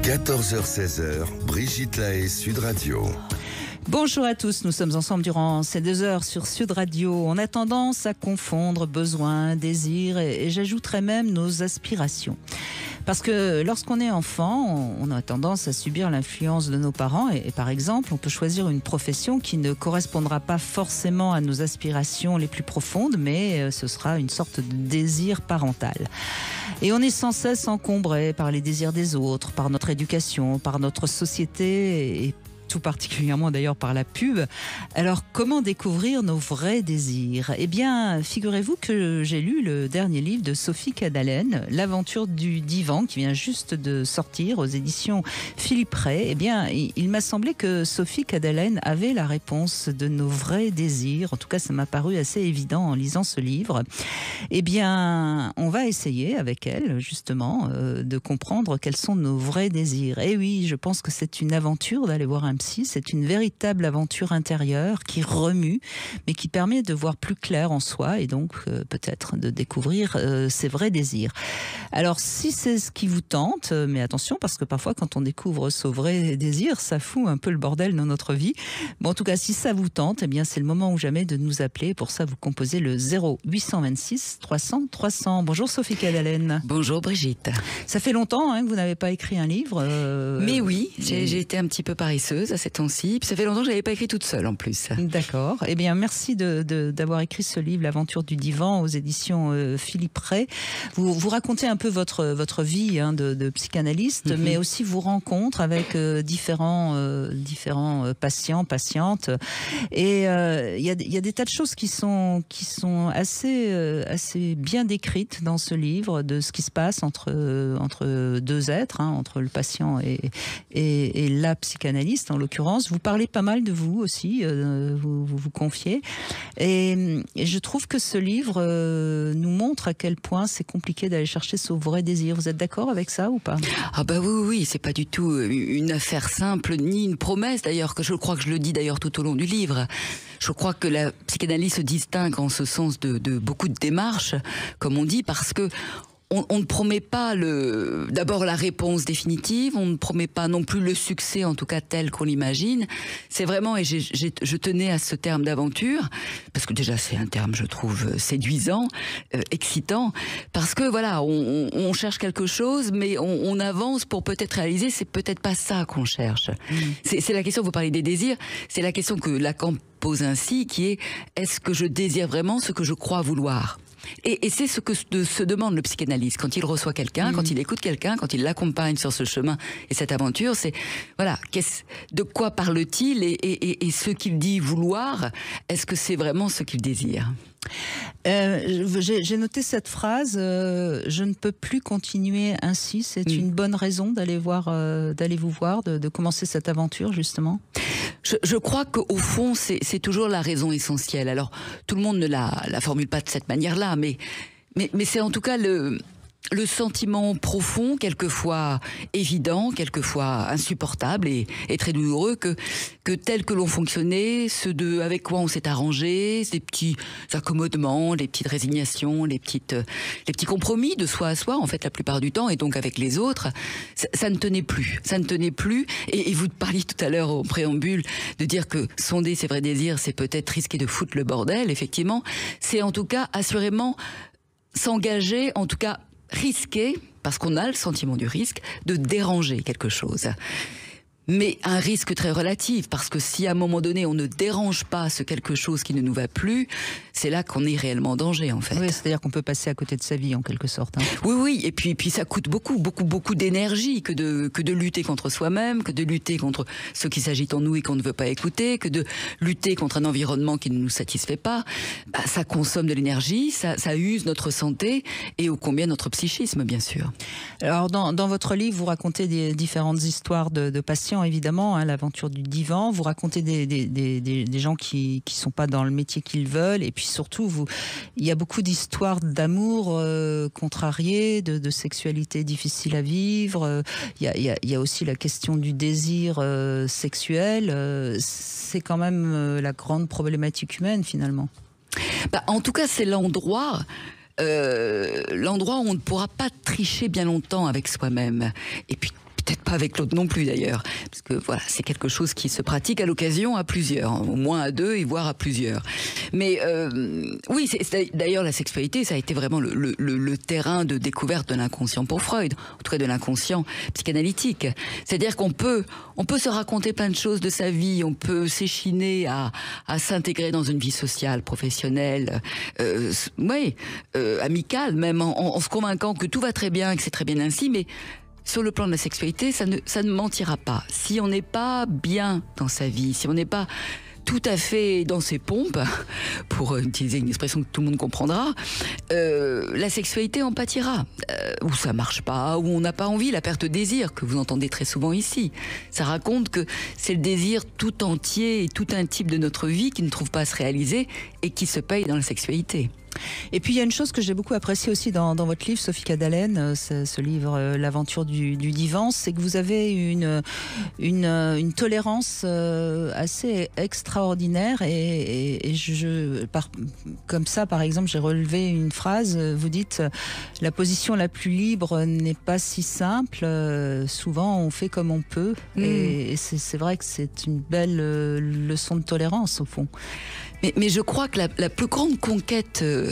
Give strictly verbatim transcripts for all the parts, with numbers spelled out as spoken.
quatorze heures seize, Brigitte Lahaie, Sud Radio. Bonjour à tous, nous sommes ensemble durant ces deux heures sur Sud Radio. On a tendance à confondre besoins, désirs et, et j'ajouterais même nos aspirations. Parce que lorsqu'on est enfant, on a tendance à subir l'influence de nos parents et, et par exemple, on peut choisir une profession qui ne correspondra pas forcément à nos aspirations les plus profondes, mais ce sera une sorte de désir parental. Et on est sans cesse encombré par les désirs des autres, par notre éducation, par notre société et tout particulièrement d'ailleurs par la pub. Alors, comment découvrir nos vrais désirs? Eh bien, figurez-vous que j'ai lu le dernier livre de Sophie Cadalen, L'aventure du divan, qui vient juste de sortir aux éditions Philippe Ray. Eh bien, il, il m'a semblé que Sophie Cadalen avait la réponse de nos vrais désirs. En tout cas, ça m'a paru assez évident en lisant ce livre. Eh bien, on va essayer avec elle, justement, euh, de comprendre quels sont nos vrais désirs. Et oui, je pense que c'est une aventure d'aller voir un psy, c'est une véritable aventure intérieure qui remue, mais qui permet de voir plus clair en soi et donc euh, peut-être de découvrir euh, ses vrais désirs. Alors si c'est ce qui vous tente, euh, mais attention parce que parfois quand on découvre ses vrais désirs, ça fout un peu le bordel dans notre vie. Bon, en tout cas, si ça vous tente, eh bien c'est le moment ou jamais de nous appeler. Pour ça, vous composez le zéro huit cent vingt-six trois cents trois cents. Bonjour Sophie Cadalen. Bonjour Brigitte. Ça fait longtemps hein, que vous n'avez pas écrit un livre. Euh... Mais oui, j'ai, j'ai été un petit peu paresseuse à ces temps-ci. Puis ça fait longtemps que je n'avais pas écrit toute seule en plus. D'accord. Eh bien, merci de, de, d'avoir écrit ce livre, L'aventure du divan, aux éditions euh, Philippe Ray. Vous, vous racontez un peu votre, votre vie hein, de, de psychanalyste, mm-hmm. mais aussi vos rencontres avec euh, différents, euh, différents euh, patients, patientes. Et il euh, y, a, y a des tas de choses qui sont, qui sont assez, euh, assez bien décrites dans ce livre, de ce qui se passe entre, euh, entre deux êtres, hein, entre le patient et, et, et la psychanalyste, en l'occurrence. Vous parlez pas mal de vous aussi, euh, vous, vous vous confiez. Et, et je trouve que ce livre euh, nous montre à quel point c'est compliqué d'aller chercher son vrai désir. Vous êtes d'accord avec ça ou pas? Ah bah oui, oui, c'est pas du tout une affaire simple, ni une promesse d'ailleurs, que je crois que je le dis d'ailleurs tout au long du livre. Je crois que la psychanalyse se distingue en ce sens de, de beaucoup de démarches, comme on dit, parce que On, on ne promet pas le, d'abord la réponse définitive, on ne promet pas non plus le succès, en tout cas tel qu'on l'imagine. C'est vraiment, et j'ai, j'ai, je tenais à ce terme d'aventure, parce que déjà c'est un terme, je trouve, séduisant, euh, excitant, parce que voilà, on, on, on cherche quelque chose, mais on, on avance pour peut-être réaliser, c'est peut-être pas ça qu'on cherche. Mmh. C'est, c'est la question, vous parlez des désirs, c'est la question que Lacan pose ainsi, qui est, est-ce que je désire vraiment ce que je crois vouloir ? Et, et c'est ce que de, se demande le psychanalyste quand il reçoit quelqu'un, mmh. quand il écoute quelqu'un, quand il l'accompagne sur ce chemin et cette aventure, c'est voilà, qu'est-ce, de quoi parle-t-il et, et, et, et ce qu'il dit vouloir, est-ce que c'est vraiment ce qu'il désire ? Euh, j'ai, j'ai noté cette phrase, euh, je ne peux plus continuer ainsi. C'est mmh. une bonne raison d'aller voir, euh, d'aller vous voir, de, de commencer cette aventure justement. Je, je crois qu'au fond, c'est, c'est toujours la raison essentielle. Alors, tout le monde ne la, la formule pas de cette manière-là, mais, mais, mais c'est en tout cas le, le sentiment profond, quelquefois évident, quelquefois insupportable et, et très douloureux, que, que tel que l'on fonctionnait, ce de avec quoi on s'est arrangé, ces petits accommodements, les petites résignations, les petites, les petits compromis de soi à soi, en fait, la plupart du temps, et donc avec les autres, ça, ça ne tenait plus. Ça ne tenait plus. Et, et vous parliez tout à l'heure au préambule de dire que sonder ses vrais désirs, c'est peut-être risquer de foutre le bordel, effectivement. C'est en tout cas, assurément, s'engager, en tout cas, risquer, parce qu'on a le sentiment du risque, de déranger quelque chose. Mais un risque très relatif, parce que si à un moment donné on ne dérange pas ce quelque chose qui ne nous va plus, c'est là qu'on est réellement en danger en fait. Oui, c'est-à-dire qu'on peut passer à côté de sa vie en quelque sorte. Hein. Oui, oui, et puis, puis ça coûte beaucoup, beaucoup, beaucoup d'énergie que de, que de lutter contre soi-même, que de lutter contre ce qui s'agite en nous et qu'on ne veut pas écouter, que de lutter contre un environnement qui ne nous satisfait pas. Bah, ça consomme de l'énergie, ça, ça use notre santé et ô combien notre psychisme, bien sûr. Alors dans, dans votre livre, vous racontez des différentes histoires de, de patients, évidemment, hein, l'aventure du divan. Vous racontez des, des, des, des, des gens qui qui sont pas dans le métier qu'ils veulent, et puis surtout, vous, il y a beaucoup d'histoires d'amour euh, contrariées, de, de sexualité difficile à vivre. Il y a, il y a, il y a aussi la question du désir euh, sexuel. Euh, c'est quand même euh, la grande problématique humaine, finalement. Bah, en tout cas, c'est l'endroit... Euh, l'endroit où on ne pourra pas tricher bien longtemps avec soi-même. Et puis peut-être pas avec l'autre non plus d'ailleurs, parce que voilà, c'est quelque chose qui se pratique à l'occasion à plusieurs, au moins à deux et voire à plusieurs. Mais euh, oui, c'est, c'est, d'ailleurs la sexualité, ça a été vraiment le, le, le, le terrain de découverte de l'inconscient pour Freud, en tout cas de l'inconscient psychanalytique. C'est-à-dire qu'on peut, on peut se raconter plein de choses de sa vie, on peut s'échiner à, à s'intégrer dans une vie sociale, professionnelle, euh, oui, euh, amicale même, en, en se convainquant que tout va très bien, que c'est très bien ainsi, mais sur le plan de la sexualité, ça ne, ça ne mentira pas. Si on n'est pas bien dans sa vie, si on n'est pas tout à fait dans ses pompes, pour utiliser une expression que tout le monde comprendra, euh, la sexualité en pâtira. Euh, où ça marche pas, où on n'a pas envie, la perte de désir, que vous entendez très souvent ici. Ça raconte que c'est le désir tout entier et tout intime de notre vie qui ne trouve pas à se réaliser et qui se paye dans la sexualité. Et puis il y a une chose que j'ai beaucoup appréciée aussi dans, dans votre livre, Sophie Cadalen, ce, ce livre euh, L'aventure du, du divan, c'est que vous avez une, une, une tolérance euh, assez extraordinaire et, et, et je, par, comme ça par exemple j'ai relevé une phrase, vous dites la position la plus libre n'est pas si simple, euh, souvent on fait comme on peut mmh. et, et c'est, c'est vrai que c'est une belle euh, leçon de tolérance au fond. Mais, mais je crois que la, la plus grande conquête euh,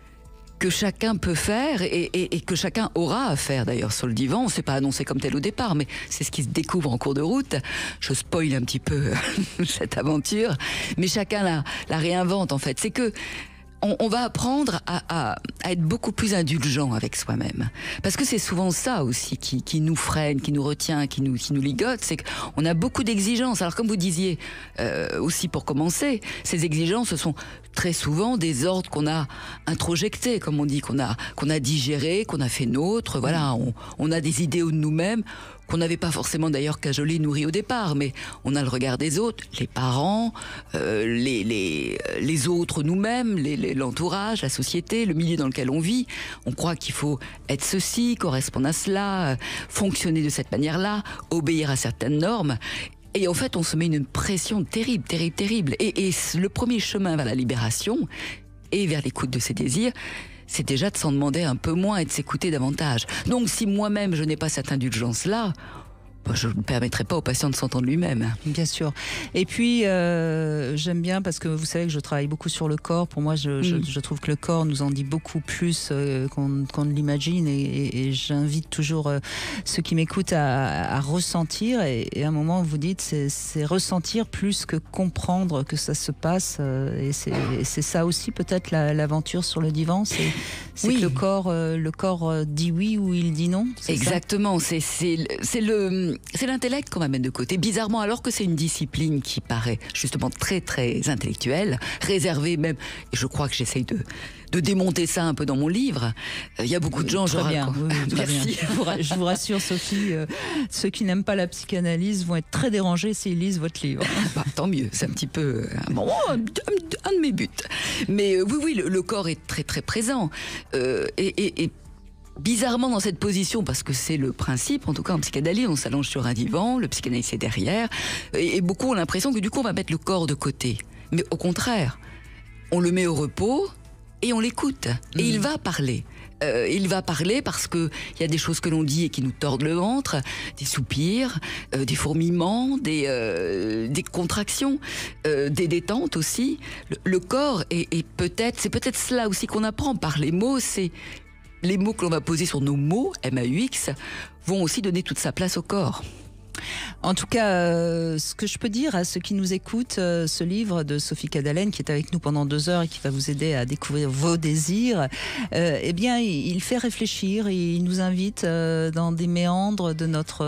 que chacun peut faire et, et, et que chacun aura à faire d'ailleurs sur le divan, on ne s'est pas annoncé comme tel au départ, mais c'est ce qui se découvre en cours de route. Je spoil un petit peu cette aventure, mais chacun la, la réinvente en fait. C'est que On, on va apprendre à, à, à être beaucoup plus indulgent avec soi-même. Parce que c'est souvent ça aussi qui, qui nous freine, qui nous retient, qui nous, qui nous ligote, c'est qu'on a beaucoup d'exigences. Alors comme vous disiez euh, aussi pour commencer, ces exigences, ce sont très souvent des ordres qu'on a introjectés, comme on dit, qu'on a, qu'on a digérés, qu'on a fait nôtres. Voilà, on, on a des idéaux de nous-mêmes qu'on n'avait pas forcément d'ailleurs cajolé, nourri au départ, mais on a le regard des autres, les parents, euh, les, les, les autres nous-mêmes, les, les, l'entourage, la société, le milieu dans lequel on vit. On croit qu'il faut être ceci, correspondre à cela, euh, fonctionner de cette manière-là, obéir à certaines normes. Et en fait, on se met une pression terrible, terrible, terrible. Et, et le premier chemin vers la libération et vers l'écoute de ses désirs, c'est déjà de s'en demander un peu moins et de s'écouter davantage. Donc si moi-même je n'ai pas cette indulgence-là, bah, je ne permettrai pas au patient de s'entendre lui-même. Bien sûr. Et puis, euh, j'aime bien parce que vous savez que je travaille beaucoup sur le corps. Pour moi, je, mmh. je, je trouve que le corps nous en dit beaucoup plus euh, qu'on, qu'on ne l'imagine. Et, et, et j'invite toujours euh, ceux qui m'écoutent à, à ressentir. Et, et à un moment, vous dites, c'est, c'est ressentir plus que comprendre que ça se passe. Euh, et, c'est, et c'est ça aussi peut-être la, l'aventure sur le divan. C'est, c'est oui. que le corps, euh, le corps dit oui ou il dit non. C'est Exactement. Ça c'est, c'est, c'est le... C'est l'intellect qu'on va mettre de côté, bizarrement, alors que c'est une discipline qui paraît justement très très intellectuelle, réservée même, et je crois que j'essaye de, de démonter ça un peu dans mon livre. Il y a beaucoup de gens... Très je bien, raconte... oui, oui, très Merci. Bien. Je vous rassure Sophie, euh, ceux qui n'aiment pas la psychanalyse vont être très dérangés s'ils lisent votre livre. Bah, tant mieux, c'est un petit peu un, bon, un, un de mes buts. Mais euh, oui, oui, le, le corps est très très présent. Euh, et, et, et bizarrement dans cette position, parce que c'est le principe, en tout cas en psychanalyse, on s'allonge sur un divan, le psychanalyste est derrière, et, et beaucoup ont l'impression que du coup on va mettre le corps de côté. Mais au contraire, on le met au repos et on l'écoute. Mmh. Et il va parler. Euh, il va parler parce que il y a des choses que l'on dit et qui nous tordent le ventre, des soupirs, euh, des fourmillements, des, euh, des contractions, euh, des détentes aussi. Le, le corps est, est peut-être, c'est peut-être cela aussi qu'on apprend par les mots, c'est les mots que l'on va poser sur nos mots, M A U X, vont aussi donner toute sa place au corps. En tout cas, euh, ce que je peux dire à ceux qui nous écoutent, euh, ce livre de Sophie Cadalen qui est avec nous pendant deux heures et qui va vous aider à découvrir vos désirs, euh, eh bien, il, il fait réfléchir, il nous invite euh, dans des méandres de notre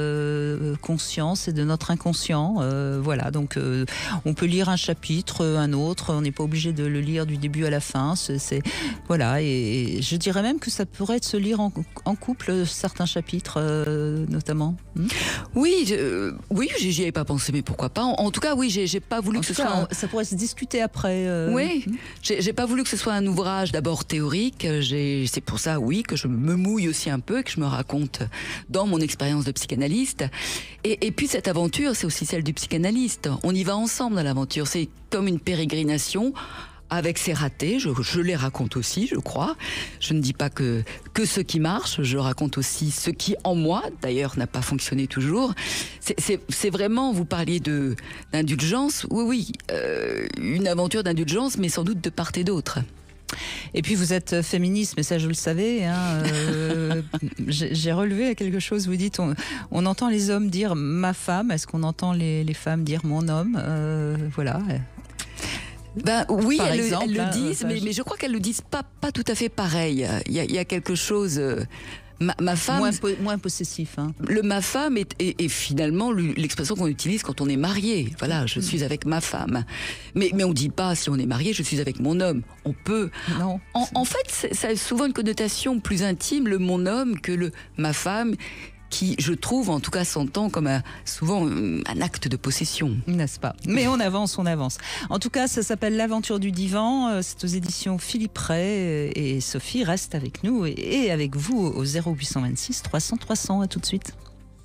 euh, conscience et de notre inconscient. Euh, voilà, donc euh, on peut lire un chapitre, un autre, on n'est pas obligé de le lire du début à la fin. C'est, c'est voilà, et, et je dirais même que ça pourrait se lire en, en couple certains chapitres, euh, notamment. Hmm Oui, je, oui, j'y avais pas pensé, mais pourquoi pas. En, en tout cas, oui, j'ai, j'ai pas voulu en que ce cas, soit. Un... Ça pourrait se discuter après. Euh... Oui, j'ai, j'ai pas voulu que ce soit un ouvrage d'abord théorique. J'ai, c'est pour ça, oui, que je me mouille aussi un peu, que je me raconte dans mon expérience de psychanalyste. Et, et puis cette aventure, c'est aussi celle du psychanalyste. On y va ensemble dans l'aventure. C'est comme une pérégrination avec ses ratés, je, je les raconte aussi, je crois. Je ne dis pas que, que ce qui marche, je raconte aussi ce qui, en moi, d'ailleurs, n'a pas fonctionné toujours. C'est, c'est, c'est vraiment, vous parliez de, d'indulgence, oui, oui, euh, une aventure d'indulgence, mais sans doute de part et d'autre. Et puis vous êtes féministe, mais ça je le savais. Hein, euh, j'ai, j'ai relevé quelque chose. Vous dites, on, on entend les hommes dire ma femme. Est-ce qu'on entend les, les femmes dire mon homme? euh, Voilà. Ben oui, Par elles, exemple, elles le hein, disent, enfin, mais, je... mais je crois qu'elles le disent pas, pas tout à fait pareil. Il y a, il y a quelque chose. Euh, ma, ma femme. Moins, po- moins possessif. Hein. Le ma femme est, est, est finalement l'expression qu'on utilise quand on est marié. Voilà, je suis avec ma femme. Mais, mais on dit pas si on est marié, je suis avec mon homme. On peut. Non. En, en fait, ça a souvent une connotation plus intime, le mon homme, que le ma femme, qui, je trouve, en tout cas, s'entend comme un, souvent un acte de possession. N'est-ce pas? Mais on avance, on avance. En tout cas, ça s'appelle L'aventure du divan. C'est aux éditions Philippe Ray. Et Sophie reste avec nous et avec vous au zéro huit cent vingt-six trois cents trois cents. À tout de suite.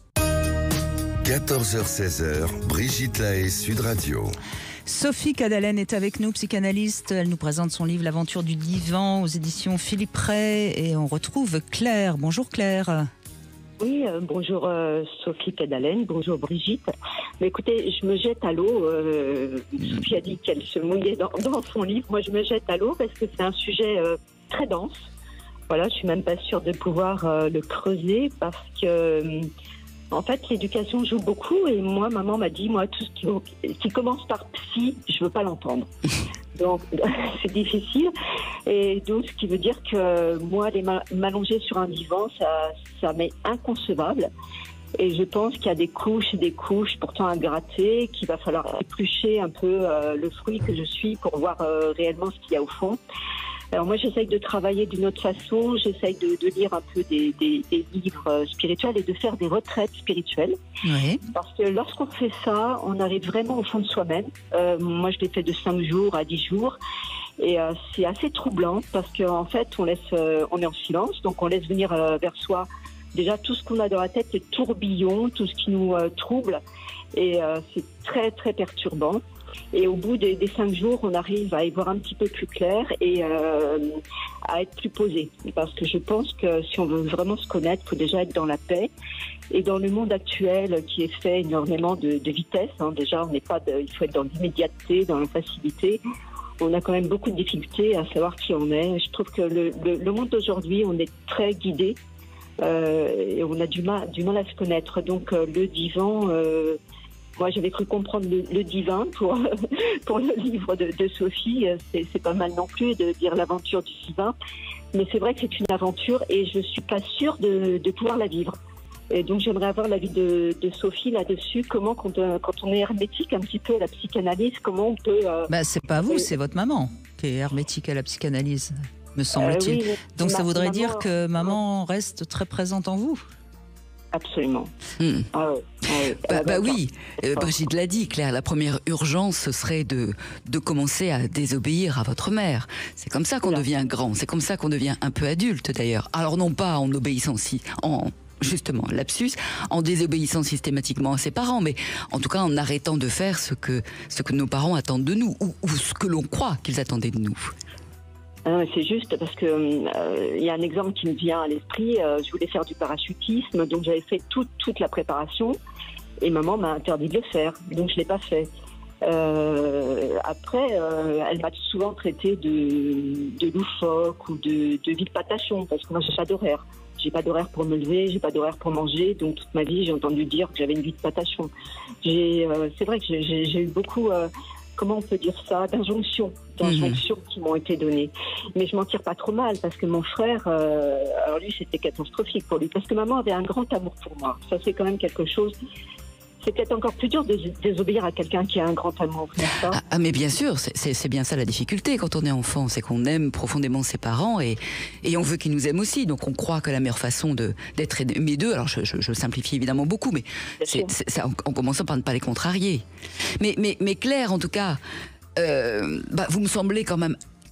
quatorze heures seize, Brigitte Lahaie, Sud Radio. Sophie Cadalen est avec nous, psychanalyste. Elle nous présente son livre L'aventure du divan aux éditions Philippe Ray. Et on retrouve Claire. Bonjour Claire. Oui, euh, bonjour euh, Sophie Cadalen, bonjour Brigitte. Mais écoutez, je me jette à l'eau. Euh, Sophie a dit qu'elle se mouillait dans, dans son livre. Moi, je me jette à l'eau parce que c'est un sujet euh, très dense. Voilà, je suis même pas sûre de pouvoir euh, le creuser parce que, euh, en fait, l'éducation joue beaucoup. Et moi, maman m'a dit, moi, tout ce qui, qui commence par psy, je veux pas l'entendre. Donc, c'est difficile. Et donc, ce qui veut dire que moi, aller m'allonger sur un divan, ça, ça m'est inconcevable. Et je pense qu'il y a des couches et des couches pourtant à gratter, qu'il va falloir éplucher un peu euh, le fruit que je suis pour voir euh, réellement ce qu'il y a au fond. Alors moi, j'essaye de travailler d'une autre façon, j'essaye de, de lire un peu des, des, des livres spirituels et de faire des retraites spirituelles. Oui. Parce que lorsqu'on fait ça, on arrive vraiment au fond de soi-même. Euh, moi, je l'ai fait de cinq jours à dix jours. Et euh, c'est assez troublant parce qu'en fait, on, laisse, euh, on est en silence, donc on laisse venir euh, vers soi déjà tout ce qu'on a dans la tête, les tourbillons, tout ce qui nous euh, trouble. Et euh, c'est très, très perturbant. Et au bout des, des cinq jours, on arrive à y voir un petit peu plus clair et euh, à être plus posé. Parce que je pense que si on veut vraiment se connaître, il faut déjà être dans la paix. Et dans le monde actuel qui est fait énormément de, de vitesse, hein, déjà, on n'est pas de, il faut être dans l'immédiateté, dans la facilité. On a quand même beaucoup de difficultés à savoir qui on est. Je trouve que le, le, le monde d'aujourd'hui, on est très guidé euh, et on a du mal, du mal à se connaître. Donc euh, le divan... Euh, Moi, j'avais cru comprendre le, le divin pour, pour le livre de, de Sophie. C'est, c'est pas mal non plus de dire l'aventure du divin. Mais c'est vrai que c'est une aventure et je suis pas sûre de, de pouvoir la vivre. Et donc, j'aimerais avoir l'avis de, de Sophie là-dessus. Comment, quand, quand on est hermétique un petit peu à la psychanalyse, comment on peut... Euh, bah, c'est pas vous, c'est votre maman qui est hermétique à la psychanalyse, me semble-t-il. Euh, oui, donc, ça voudrait maman, dire que maman reste très présente en vous. Absolument. Mmh. Ah ouais, ouais. Bah, bah oui, euh, Brigitte l'a dit, Claire, la première urgence, ce serait de, de commencer à désobéir à votre mère. C'est comme ça qu'on Oula. devient grand, c'est comme ça qu'on devient un peu adulte d'ailleurs. Alors non pas en obéissant si... en justement, lapsus, en désobéissant systématiquement à ses parents, mais en tout cas en arrêtant de faire ce que, ce que nos parents attendent de nous, ou, ou ce que l'on croit qu'ils attendaient de nous. Euh, c'est juste parce que euh, il y a un exemple qui me vient à l'esprit. Euh, je voulais faire du parachutisme, donc j'avais fait toute toute la préparation et maman m'a interdit de le faire, donc je l'ai pas fait. Euh, après, euh, elle m'a souvent traité de, de loufoque ou de, de vide patachon parce que moi j'ai pas d'horaire. J'ai pas d'horaire pour me lever, j'ai pas d'horaire pour manger, donc toute ma vie j'ai entendu dire que j'avais une vie de patachon. J'ai, euh, c'est vrai que j'ai, j'ai, j'ai eu beaucoup. Euh, Comment on peut dire ça, d'injonctions, d'injonctions mmh. qui m'ont été données. Mais je m'en tire pas trop mal parce que mon frère, euh, alors lui c'était catastrophique pour lui parce que maman avait un grand amour pour moi. Ça c'est quand même quelque chose. C'est peut-être encore plus dur de désobéir à quelqu'un qui a un grand amour, n'est-ce pas ? Ah, ah mais bien sûr, c'est, c'est, c'est bien ça la difficulté quand on est enfant, c'est qu'on aime profondément ses parents et, et on veut qu'ils nous aiment aussi. Donc on croit que la meilleure façon de, d'être aimé d'eux, alors je, je, je simplifie évidemment beaucoup, mais c'est, c'est, c'est, en, en commençant par ne pas les contrarier. Mais, mais, mais Claire, en tout cas, euh, bah, vous me semblez quand même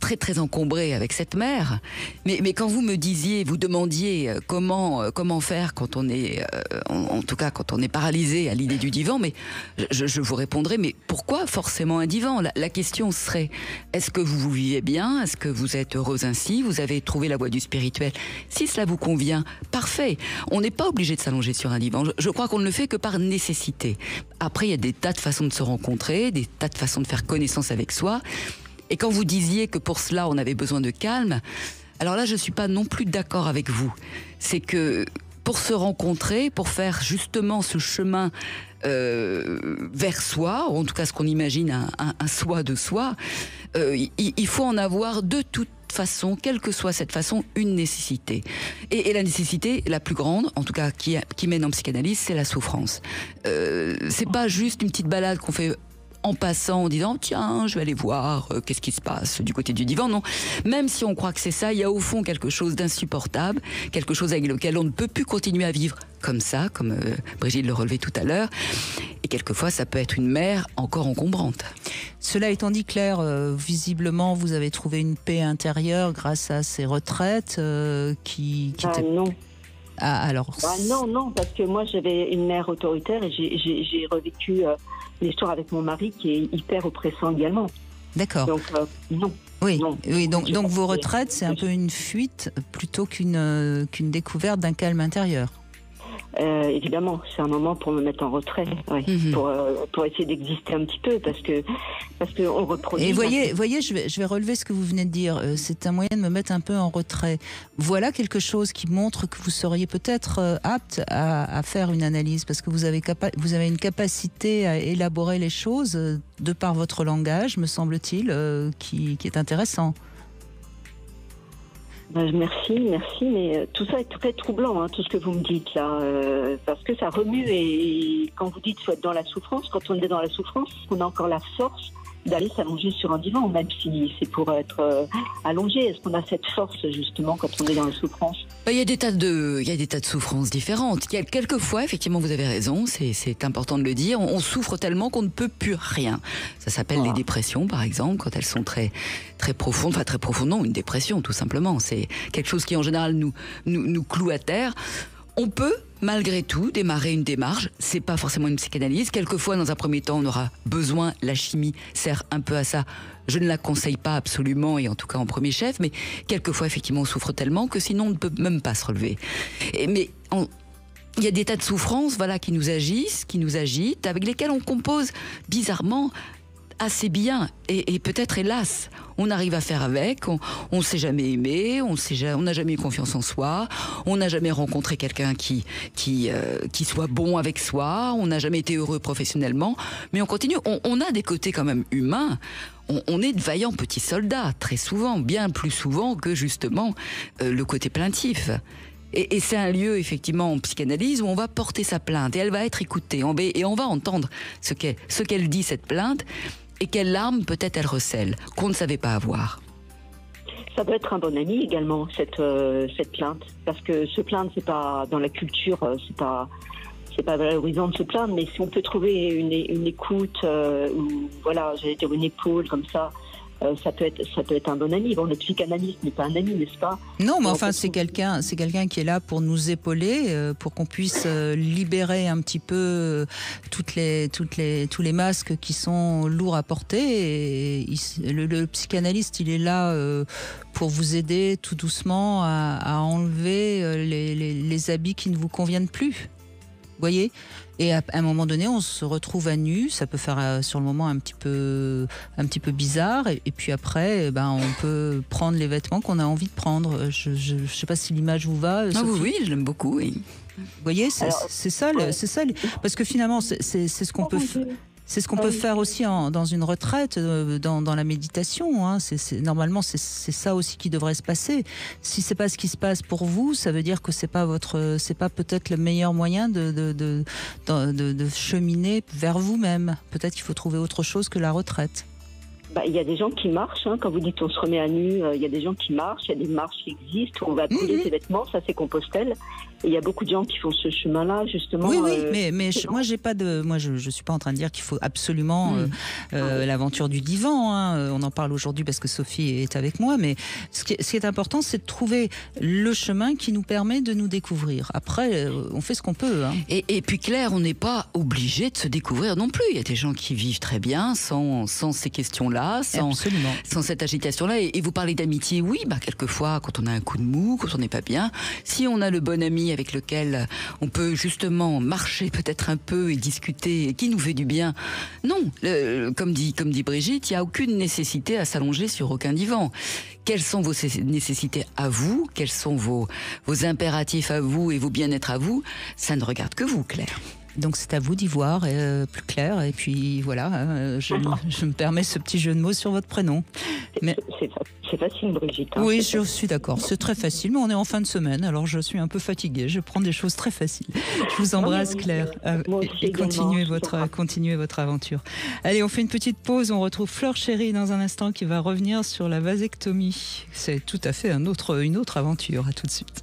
très très encombré avec cette mer. Mais, mais quand vous me disiez, vous demandiez comment, comment faire quand on est, euh, en, en tout cas quand on est paralysé à l'idée du divan, mais je, je vous répondrai, mais pourquoi forcément un divan? la, la question serait, est-ce que vous vous vivez bien? Est-ce que vous êtes heureuse ainsi? Vous avez trouvé la voie du spirituel? Si cela vous convient, parfait. On n'est pas obligé de s'allonger sur un divan. Je, je crois qu'on ne le fait que par nécessité. Après, il y a des tas de façons de se rencontrer, des tas de façons de faire connaissance avec soi. Et quand vous disiez que pour cela, on avait besoin de calme, alors là, je ne suis pas non plus d'accord avec vous. C'est que pour se rencontrer, pour faire justement ce chemin euh, vers soi, ou en tout cas ce qu'on imagine un, un, un soi de soi, euh, il, il faut en avoir de toute façon, quelle que soit cette façon, une nécessité. Et, et la nécessité la plus grande, en tout cas qui, qui mène en psychanalyse, c'est la souffrance. Euh, c'est pas juste une petite balade qu'on fait en passant, en disant tiens, je vais aller voir euh, qu'est-ce qui se passe du côté du divan. Non, même si on croit que c'est ça, il y a au fond quelque chose d'insupportable, quelque chose avec lequel on ne peut plus continuer à vivre comme ça, comme euh, Brigitte le relevait tout à l'heure. Et quelquefois, ça peut être une mer encore encombrante. Cela étant dit, Claire, euh, visiblement, vous avez trouvé une paix intérieure grâce à ces retraites euh, qui, qui Ah étaient... non. Ah, alors... Ah non, non, parce que moi j'avais une mère autoritaire et j'ai, j'ai, j'ai revécu euh, l'histoire avec mon mari qui est hyper oppressant également. D'accord. Donc euh, non. Oui, non. oui donc, donc vos pensé. retraites, c'est un peu une fuite plutôt qu'une, euh, qu'une découverte d'un calme intérieur. Euh, évidemment, c'est un moment pour me mettre en retrait, ouais, Mm-hmm. pour, euh, pour essayer d'exister un petit peu, parce que parce que on reproduit. Et voyez, voyez, je vais, je vais relever ce que vous venez de dire. Euh, c'est un moyen de me mettre un peu en retrait. Voilà quelque chose qui montre que vous seriez peut-être euh, apte à, à faire une analyse, parce que vous avez, capa- vous avez une capacité à élaborer les choses euh, de par votre langage, me semble-t-il, euh, qui, qui est intéressant. Ben, merci, merci, mais euh, tout ça est très troublant, hein, tout ce que vous me dites là, euh, parce que ça remue et, et quand vous dites faut être dans la souffrance, quand on est dans la souffrance, on a encore la force d'aller s'allonger sur un divan, même si c'est pour être euh, allongé. Est-ce qu'on a cette force justement quand on est dans la souffrance? Il y a des tas de, il y a des tas de souffrances différentes. Il y a quelquefois, effectivement, vous avez raison, c'est, c'est important de le dire, on, on souffre tellement qu'on ne peut plus rien. Ça s'appelle Voilà. les dépressions, par exemple, quand elles sont très, très profondes, enfin très profondes, non, une dépression, tout simplement. C'est quelque chose qui, en général, nous, nous, nous cloue à terre. On peut, malgré tout, démarrer une démarche. C'est pas forcément une psychanalyse. Quelquefois, dans un premier temps, on aura besoin. La chimie sert un peu à ça. Je ne la conseille pas absolument, et en tout cas en premier chef. Mais quelquefois, effectivement, on souffre tellement que sinon, on ne peut même pas se relever. Et, mais on, il y a des tas de souffrances, voilà, qui nous agissent, qui nous agitent, avec lesquelles on compose bizarrement assez bien, et, et peut-être hélas, on arrive à faire avec, on ne s'est jamais aimé, on n'a jamais eu confiance en soi, on n'a jamais rencontré quelqu'un qui, qui, euh, qui soit bon avec soi, on n'a jamais été heureux professionnellement, mais on continue, on, on a des côtés quand même humains, on, on est de vaillants petits soldats, très souvent, bien plus souvent que justement euh, le côté plaintif. Et, et c'est un lieu, effectivement, en psychanalyse où on va porter sa plainte et elle va être écoutée. On va, et on va entendre ce qu'elle, ce qu'elle dit, cette plainte, et quelles larmes peut-être elle recèle, qu'on ne savait pas avoir. Ça peut être un bon ami également, cette, euh, cette plainte. Parce que se plaindre, c'est pas, dans la culture, euh, c'est pas, c'est pas valorisant de se plaindre, mais si on peut trouver une, une écoute, euh, ou voilà, j'allais dire une épaule comme ça, Euh, ça peut être ça peut être un bon ami. Bon, le psychanalyste n'est pas un ami, n'est-ce pas? Non, mais On enfin, peut c'est trouver- quelqu'un, c'est quelqu'un qui est là pour nous épauler, euh, pour qu'on puisse euh, libérer un petit peu euh, toutes les, toutes les, tous les masques qui sont lourds à porter. Et il- le, le psychanalyste, il est là euh, pour vous aider tout doucement à, à enlever euh, les, les, les habits qui ne vous conviennent plus. Vous voyez? Et à un moment donné, on se retrouve à nu. Ça peut faire euh, sur le moment un petit peu, un petit peu bizarre. Et, et puis après, eh ben, on peut prendre les vêtements qu'on a envie de prendre. Je ne sais pas si l'image vous va. Ah Sophie. oui, oui, je l'aime beaucoup, oui. Vous voyez, c'est Alors, c'est ça, le- ouais. c'est ça. le- Parce que finalement, c'est c'est- c'est ce qu'on peut faire. C'est ce qu'on Ah peut oui. faire aussi en- dans une retraite, euh, dans, dans la méditation. Hein. C'est- c'est- normalement, c'est c'est ça aussi qui devrait se passer. Si c'est pas ce qui se passe pour vous, ça veut dire que c'est pas votre, c'est pas peut-être le meilleur moyen de de, de, de, de- de cheminer vers vous-même. Peut-être qu'il faut trouver autre chose que la retraite. Bah, il y a des gens qui marchent, hein. Quand vous dites on se remet à nu, euh, il y a des gens qui marchent, il y a des marches qui existent, où on va brûler Mhm. ses vêtements, ça c'est Compostelle. il y a beaucoup de gens qui font ce chemin-là, justement. Oui, oui, euh, mais, mais je, moi, j'ai pas de, moi, je, je suis pas en train de dire qu'il faut absolument euh, euh, l'aventure du divan. Hein. On en parle aujourd'hui parce que Sophie est avec moi, mais ce qui, ce qui est important, c'est de trouver le chemin qui nous permet de nous découvrir. Après, euh, on fait ce qu'on peut. Hein. Et, et puis Claire, on n'est pas obligé de se découvrir non plus. Il y a des gens qui vivent très bien sans, sans ces questions-là, sans, sans cette agitation-là. Et, et vous parlez d'amitié, oui, bah quelquefois, quand on a un coup de mou, quand on n'est pas bien, si on a le bon ami avec lequel on peut justement marcher peut-être un peu et discuter, et qui nous fait du bien. Non, le, comme dit, comme dit Brigitte, il n'y a aucune nécessité à s'allonger sur aucun divan. Quelles sont vos nécessités à vous? Quels sont vos, vos impératifs à vous et vos bien-être à vous? Ça ne regarde que vous, Claire. Donc c'est à vous d'y voir euh, plus clair. Et puis voilà, euh, je, je me permets ce petit jeu de mots sur votre prénom. Mais... C'est, c'est facile, Brigitte. Hein, oui, c'est je suis d'accord. C'est très facile, mais on est en fin de semaine, alors je suis un peu fatiguée. Je prends des choses très faciles. Je vous embrasse, non, Claire. Euh, et continuez votre, continuez votre aventure. Allez, on fait une petite pause. On retrouve Fleur Chéri dans un instant qui va revenir sur la vasectomie. C'est tout à fait un autre, une autre aventure. À tout de suite.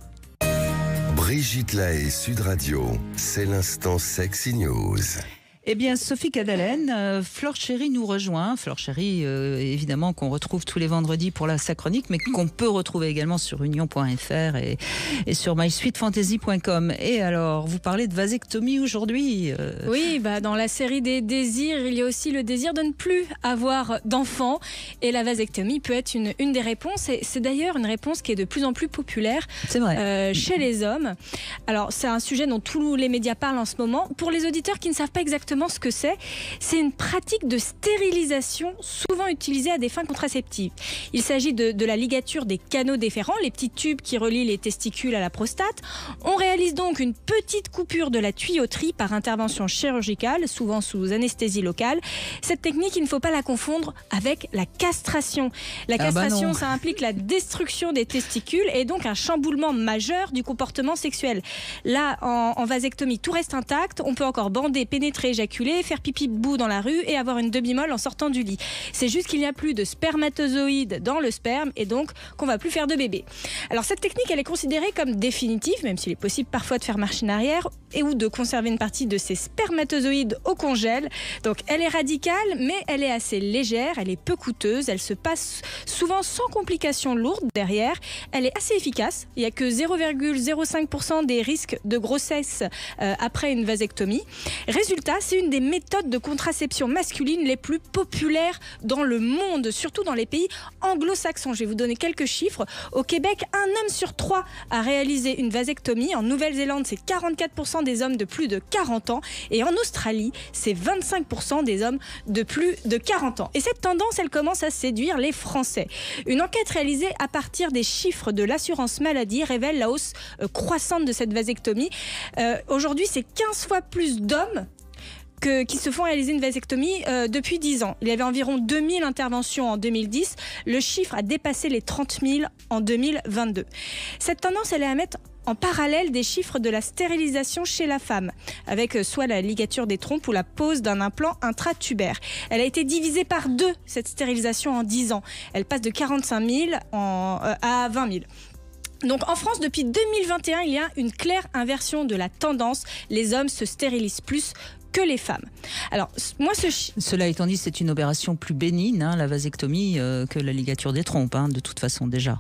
Brigitte Lahaie, Sud Radio, c'est l'instant Sexy News. Eh bien, Sophie Cadalen, euh, Fleur Chéri nous rejoint. Fleur Chéri, euh, évidemment, qu'on retrouve tous les vendredis pour la sa chronique, mais qu'on peut retrouver également sur union point f r et, et sur my sweet fantasy point com. Et alors, vous parlez de vasectomie aujourd'hui euh... Oui, bah, dans la série des désirs, il y a aussi le désir de ne plus avoir d'enfants. Et la vasectomie peut être une, une des réponses. Et c'est d'ailleurs une réponse qui est de plus en plus populaire c'est vrai. Euh, chez les hommes. Alors, c'est un sujet dont tous les médias parlent en ce moment. Pour les auditeurs qui ne savent pas exactement ce que c'est, c'est une pratique de stérilisation souvent utilisée à des fins contraceptives. Il s'agit de, de la ligature des canaux déférents, les petits tubes qui relient les testicules à la prostate. On réalise donc une petite coupure de la tuyauterie par intervention chirurgicale, souvent sous anesthésie locale. Cette technique, il ne faut pas la confondre avec la castration. La castration, ah bah ça implique la destruction des testicules et donc un chamboulement majeur du comportement sexuel. Là, en, en vasectomie, tout reste intact. On peut encore bander, pénétrer, éjaculer, faire pipi debout dans la rue et avoir une demi-molle en sortant du lit. C'est juste qu'il n'y a plus de spermatozoïdes dans le sperme et donc qu'on ne va plus faire de bébé. Alors cette technique, elle est considérée comme définitive, même s'il est possible parfois de faire machine arrière et ou de conserver une partie de ces spermatozoïdes au congèle. Donc elle est radicale, mais elle est assez légère, elle est peu coûteuse, elle se passe souvent sans complications lourdes derrière. Elle est assez efficace. Il n'y a que zéro virgule zéro cinq pour cent des risques de grossesse euh, après une vasectomie. Résultat, c'est une des méthodes de contraception masculine les plus populaires dans le monde, surtout dans les pays anglo-saxons. Je vais vous donner quelques chiffres. Au Québec, un homme sur trois a réalisé une vasectomie. En Nouvelle-Zélande, c'est quarante-quatre pour cent des hommes de plus de quarante ans. Et en Australie, c'est vingt-cinq pour cent des hommes de plus de quarante ans. Et cette tendance, elle commence à séduire les Français. Une enquête réalisée à partir des chiffres de l'assurance maladie révèle la hausse euh, croissante de cette vasectomie. Euh, aujourd'hui, c'est quinze fois plus d'hommes Que, qui se font réaliser une vasectomie euh, depuis dix ans. Il y avait environ deux mille interventions en deux mille dix. Le chiffre a dépassé les trente mille en deux mille vingt-deux. Cette tendance, elle est à mettre en parallèle des chiffres de la stérilisation chez la femme, avec soit la ligature des trompes ou la pose d'un implant intratubaire. Elle a été divisée par deux, cette stérilisation, en dix ans. Elle passe de quarante-cinq mille en, euh, à vingt mille. Donc en France, depuis deux mille vingt et un, il y a une claire inversion de la tendance. Les hommes se stérilisent plus que les femmes. Alors, moi, ce chi- Cela étant dit, c'est une opération plus bénigne, hein, la vasectomie, euh, que la ligature des trompes, hein, de toute façon déjà.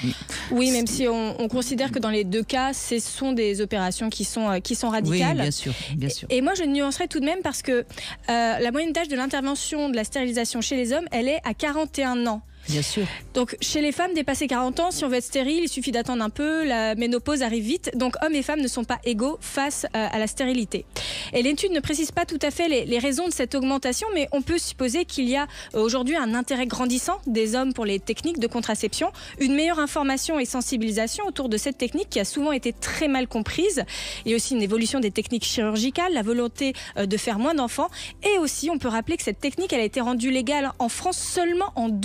Oui, même si on, on considère que dans les deux cas, ce sont des opérations qui sont, euh, qui sont radicales. Oui, bien sûr, bien sûr. Et, et moi, je nuancerais tout de même parce que euh, la moyenne d'âge de l'intervention de la stérilisation chez les hommes, elle est à quarante et un ans. Bien sûr. Donc, chez les femmes dépassées quarante ans, si on veut être stérile, il suffit d'attendre un peu, la ménopause arrive vite. Donc, hommes et femmes ne sont pas égaux face à, à la stérilité. Et l'étude ne précise pas tout à fait les, les raisons de cette augmentation, mais on peut supposer qu'il y a aujourd'hui un intérêt grandissant des hommes pour les techniques de contraception, une meilleure information et sensibilisation autour de cette technique qui a souvent été très mal comprise. Il y a aussi une évolution des techniques chirurgicales, la volonté de faire moins d'enfants. Et aussi, on peut rappeler que cette technique, elle a été rendue légale en France seulement en deux mille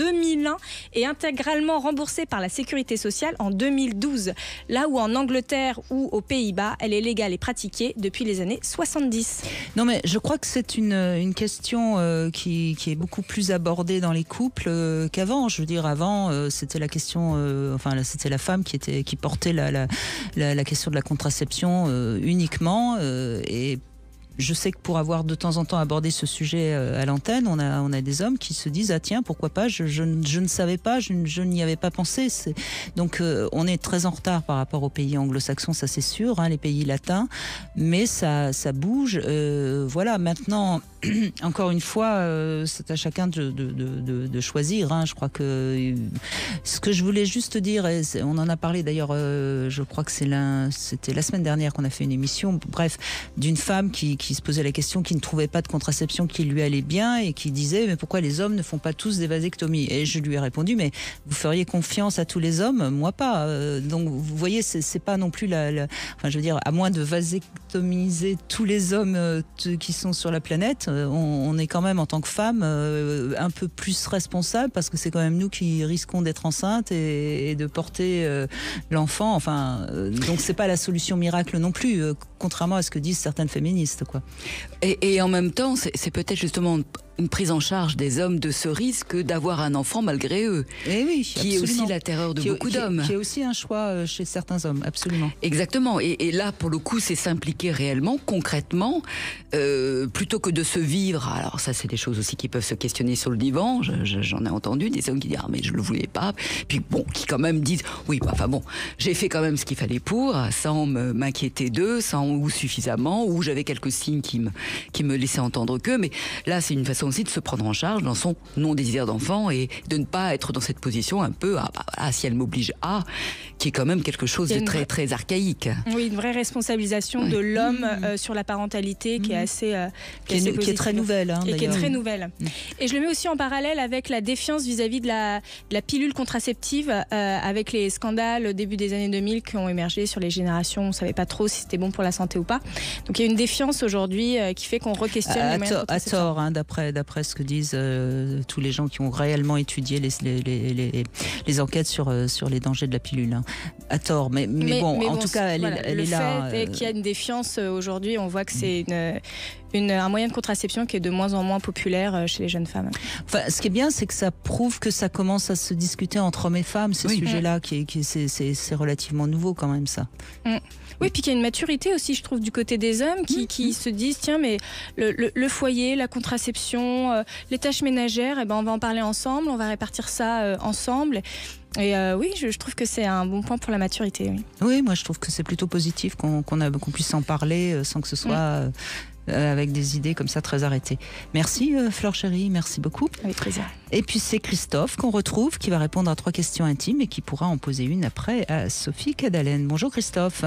l'un est intégralement remboursée par la sécurité sociale en deux mille douze, là où en Angleterre ou aux Pays-Bas, elle est légale et pratiquée depuis les années soixante-dix. Non, mais je crois que c'est une, une question euh, qui, qui est beaucoup plus abordée dans les couples euh, qu'avant. Je veux dire, avant, euh, c'était la question, euh, enfin, là, c'était la femme qui, était, qui portait la, la, la, la question de la contraception euh, uniquement. Euh, et je sais que pour avoir de temps en temps abordé ce sujet à l'antenne, on a, on a des hommes qui se disent « Ah tiens, pourquoi pas, je, je, je ne savais pas, je, je n'y avais pas pensé ». Donc euh, on est très en retard par rapport aux pays anglo-saxons, ça c'est sûr, hein, les pays latins, mais ça, ça bouge. Euh, voilà, maintenant, encore une fois, euh, c'est à chacun de, de, de, de choisir. Hein. Je crois que ce que je voulais juste dire, et on en a parlé d'ailleurs, euh, je crois que c'est la, c'était la semaine dernière qu'on a fait une émission, bref, d'une femme qui qui se posait la question, qui ne trouvait pas de contraception qui lui allait bien et qui disait mais pourquoi les hommes ne font pas tous des vasectomies? Et je lui ai répondu mais vous feriez confiance à tous les hommes? Moi pas. Euh, donc vous voyez, c'est, c'est pas non plus la, la, enfin je veux dire, à moins de vasectomiser tous les hommes euh, t- qui sont sur la planète, euh, on, on est quand même en tant que femme euh, un peu plus responsable parce que c'est quand même nous qui risquons d'être enceintes et, et de porter euh, l'enfant. Enfin, euh, donc c'est pas la solution miracle non plus, euh, contrairement à ce que disent certaines féministes, quoi. Et, et en même temps, c'est, c'est peut-être justement une prise en charge des hommes de ce risque d'avoir un enfant malgré eux. Et oui, qui absolument. est aussi la terreur de qui, beaucoup qui, d'hommes. Qui est aussi un choix chez certains hommes, absolument. Exactement. Et, et là, pour le coup, c'est s'impliquer réellement, concrètement, euh, plutôt que de se vivre. Alors ça, c'est des choses aussi qui peuvent se questionner sur le divan. Je, je, j'en ai entendu des hommes qui disent ah mais je le voulais pas. Puis bon, qui quand même disent oui, bah, enfin bon, j'ai fait quand même ce qu'il fallait pour, sans me, m'inquiéter d'eux, sans ou suffisamment, ou j'avais quelques signes qui me qui me laissaient entendre que. Mais là, c'est une façon aussi de se prendre en charge dans son non-désir d'enfant et de ne pas être dans cette position un peu, ah, bah, voilà, si elle m'oblige à, qui est quand même quelque chose de très, très archaïque. Oui, une vraie responsabilisation oui. de l'homme mmh. euh, sur la parentalité qui mmh. est assez, euh, qui, qui, est, qui est très nouvelle. Hein, et qui est très mmh. nouvelle. Mmh. Et je le mets aussi en parallèle avec la défiance vis-à-vis de la, de la pilule contraceptive, euh, avec les scandales au début des années deux mille qui ont émergé sur les générations. On ne savait pas trop si c'était bon pour la santé ou pas. Donc il y a une défiance aujourd'hui euh, qui fait qu'on re-questionne à, les moyens to- de contraception. À tort, hein, d'après, d'après ce que disent euh, tous les gens qui ont réellement étudié les, les, les, les, les enquêtes sur, euh, sur les dangers de la pilule. Hein. À tort, mais, mais, mais, bon, mais en bon, tout cas, elle, voilà, est, elle est là. Le fait est qu'il y a une défiance euh, aujourd'hui, on voit que c'est une, une, un moyen de contraception qui est de moins en moins populaire chez les jeunes femmes. Enfin, ce qui est bien, c'est que ça prouve que ça commence à se discuter entre hommes et femmes, ces oui. sujets-là, mmh. qui, qui, c'est, c'est, c'est relativement nouveau quand même, ça. Mmh. Oui, puis qu'il y a une maturité aussi, je trouve, du côté des hommes qui, mmh. qui se disent, tiens, mais le, le, le foyer, la contraception, euh, les tâches ménagères, eh ben, on va en parler ensemble, on va répartir ça euh, ensemble. Et euh, oui, je, je trouve que c'est un bon point pour la maturité. Oui, oui moi je trouve que c'est plutôt positif qu'on, qu'on, a, qu'on puisse en parler euh, sans que ce soit mmh. euh, avec des idées comme ça très arrêtées. Merci euh, Fleur Chérie, merci beaucoup. Avec plaisir. Et puis c'est Christophe qu'on retrouve qui va répondre à trois questions intimes et qui pourra en poser une après à Sophie Cadalen. Bonjour Christophe.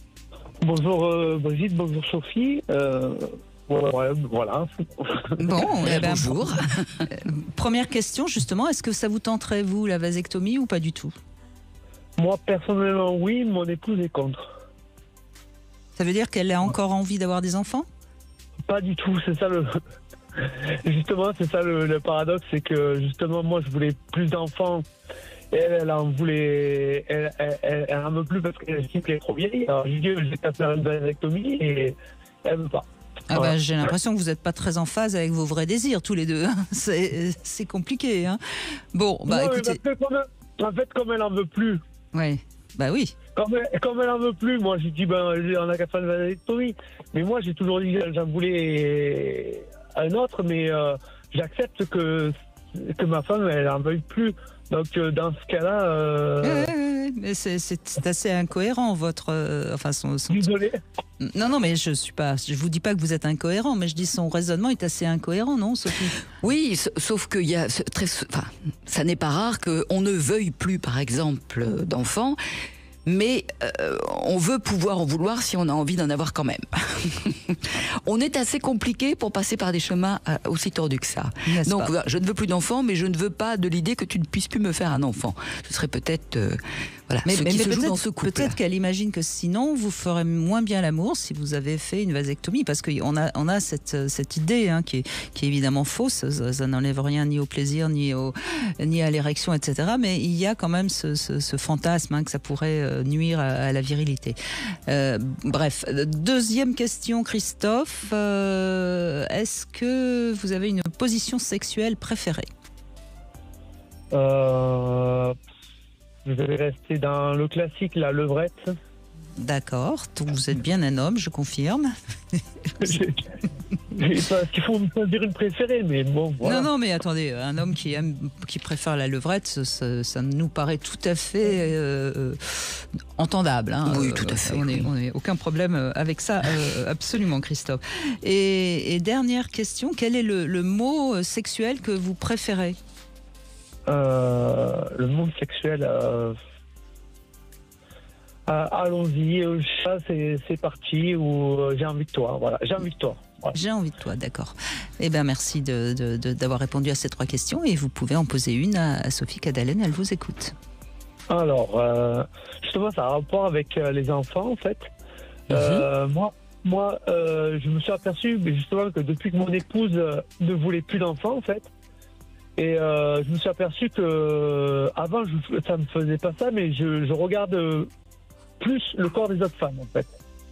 Bonjour euh, Brigitte, bonjour Sophie. Euh... Ouais, voilà. Bon, eh ben, bonjour. Première question, justement, est-ce que ça vous tenterait, vous, la vasectomie ou pas du tout? Moi, personnellement, oui, mon épouse est contre. Ça veut dire qu'elle a encore envie d'avoir des enfants? Pas du tout, c'est ça le... Justement, c'est ça le, le paradoxe, c'est que justement, moi, je voulais plus d'enfants. Elle, elle en voulait... Elle, elle, elle, elle en veut plus parce qu'elle estime qu'elle est trop vieille. Alors, je lui dis, je vais te faire une vasectomie et elle veut pas. Ah bah, j'ai l'impression que vous n'êtes pas très en phase avec vos vrais désirs, tous les deux. C'est, c'est compliqué. Hein. Bon, bah non, écoutez... Elle, en fait, comme elle en veut plus... Oui, bah oui. Comme elle, comme elle en veut plus, moi, j'ai dit, ben, on a qu'à faire une vasectomie. Mais moi, j'ai toujours dit que j'en voulais un autre, mais euh, j'accepte que, que ma femme, elle en veuille plus. Donc, euh, dans ce cas-là... Euh... Ouais, ouais, mais c'est, c'est, c'est assez incohérent, votre... Euh, enfin, son, son... Désolé. Non, non, mais je suis pas... Je vous dis pas que vous êtes incohérent, mais je dis son raisonnement est assez incohérent, non, Sophie? Oui, sauf qu'il y a... Très, enfin, ça n'est pas rare qu'on ne veuille plus, par exemple, d'enfants, mais euh, on veut pouvoir en vouloir si on a envie d'en avoir quand même. On est assez compliqué pour passer par des chemins euh, aussi tordus que ça. N'est-ce Donc, pas? Je ne veux plus d'enfants, mais je ne veux pas de l'idée que tu ne puisses plus me faire un enfant. Ce serait peut-être... Euh, Voilà, Mais, ce mais, qui mais se joue dans ce peut-être couple. peut-être qu'elle imagine que sinon vous ferez moins bien l'amour si vous avez fait une vasectomie, parce qu'on a, on a cette, cette idée hein, qui, est, qui est évidemment fausse, ça, ça n'enlève rien ni au plaisir, ni, au, ni à l'érection, et cetera. Mais il y a quand même ce, ce, ce fantasme hein, que ça pourrait nuire à, à la virilité. Euh, bref, deuxième question, Christophe. Euh, est-ce que vous avez une position sexuelle préférée ? Euh, je vais rester dans le classique, la levrette. D'accord, donc vous êtes bien un homme, je confirme. Parce qu'il faut me choisir une préférée, mais bon, voilà. Non, non, mais attendez, un homme qui aime, qui préfère la levrette, ça, ça nous paraît tout à fait euh, entendable. Hein. Oui, tout à fait. On n'est on est aucun problème avec ça, euh, absolument, Christophe. Et, et dernière question, quel est le, le mot sexuel que vous préférez ? Euh, le monde sexuel, euh, euh, allons-y, euh, ça c'est, c'est parti, ou euh, j'ai envie de toi, voilà, j'ai envie de toi. Voilà. J'ai envie de toi, d'accord. Eh bien, merci de, de, de, d'avoir répondu à ces trois questions et vous pouvez en poser une à, à Sophie Cadalen, elle vous écoute. Alors, euh, justement, ça a un rapport avec euh, les enfants, en fait. Euh, mm-hmm. Moi, moi euh, je me suis aperçu, justement, que depuis que mon épouse euh, ne voulait plus d'enfants, en fait, et euh, je me suis aperçu que euh, avant je, ça me faisait pas ça, mais je, je regarde plus le corps des autres femmes en fait.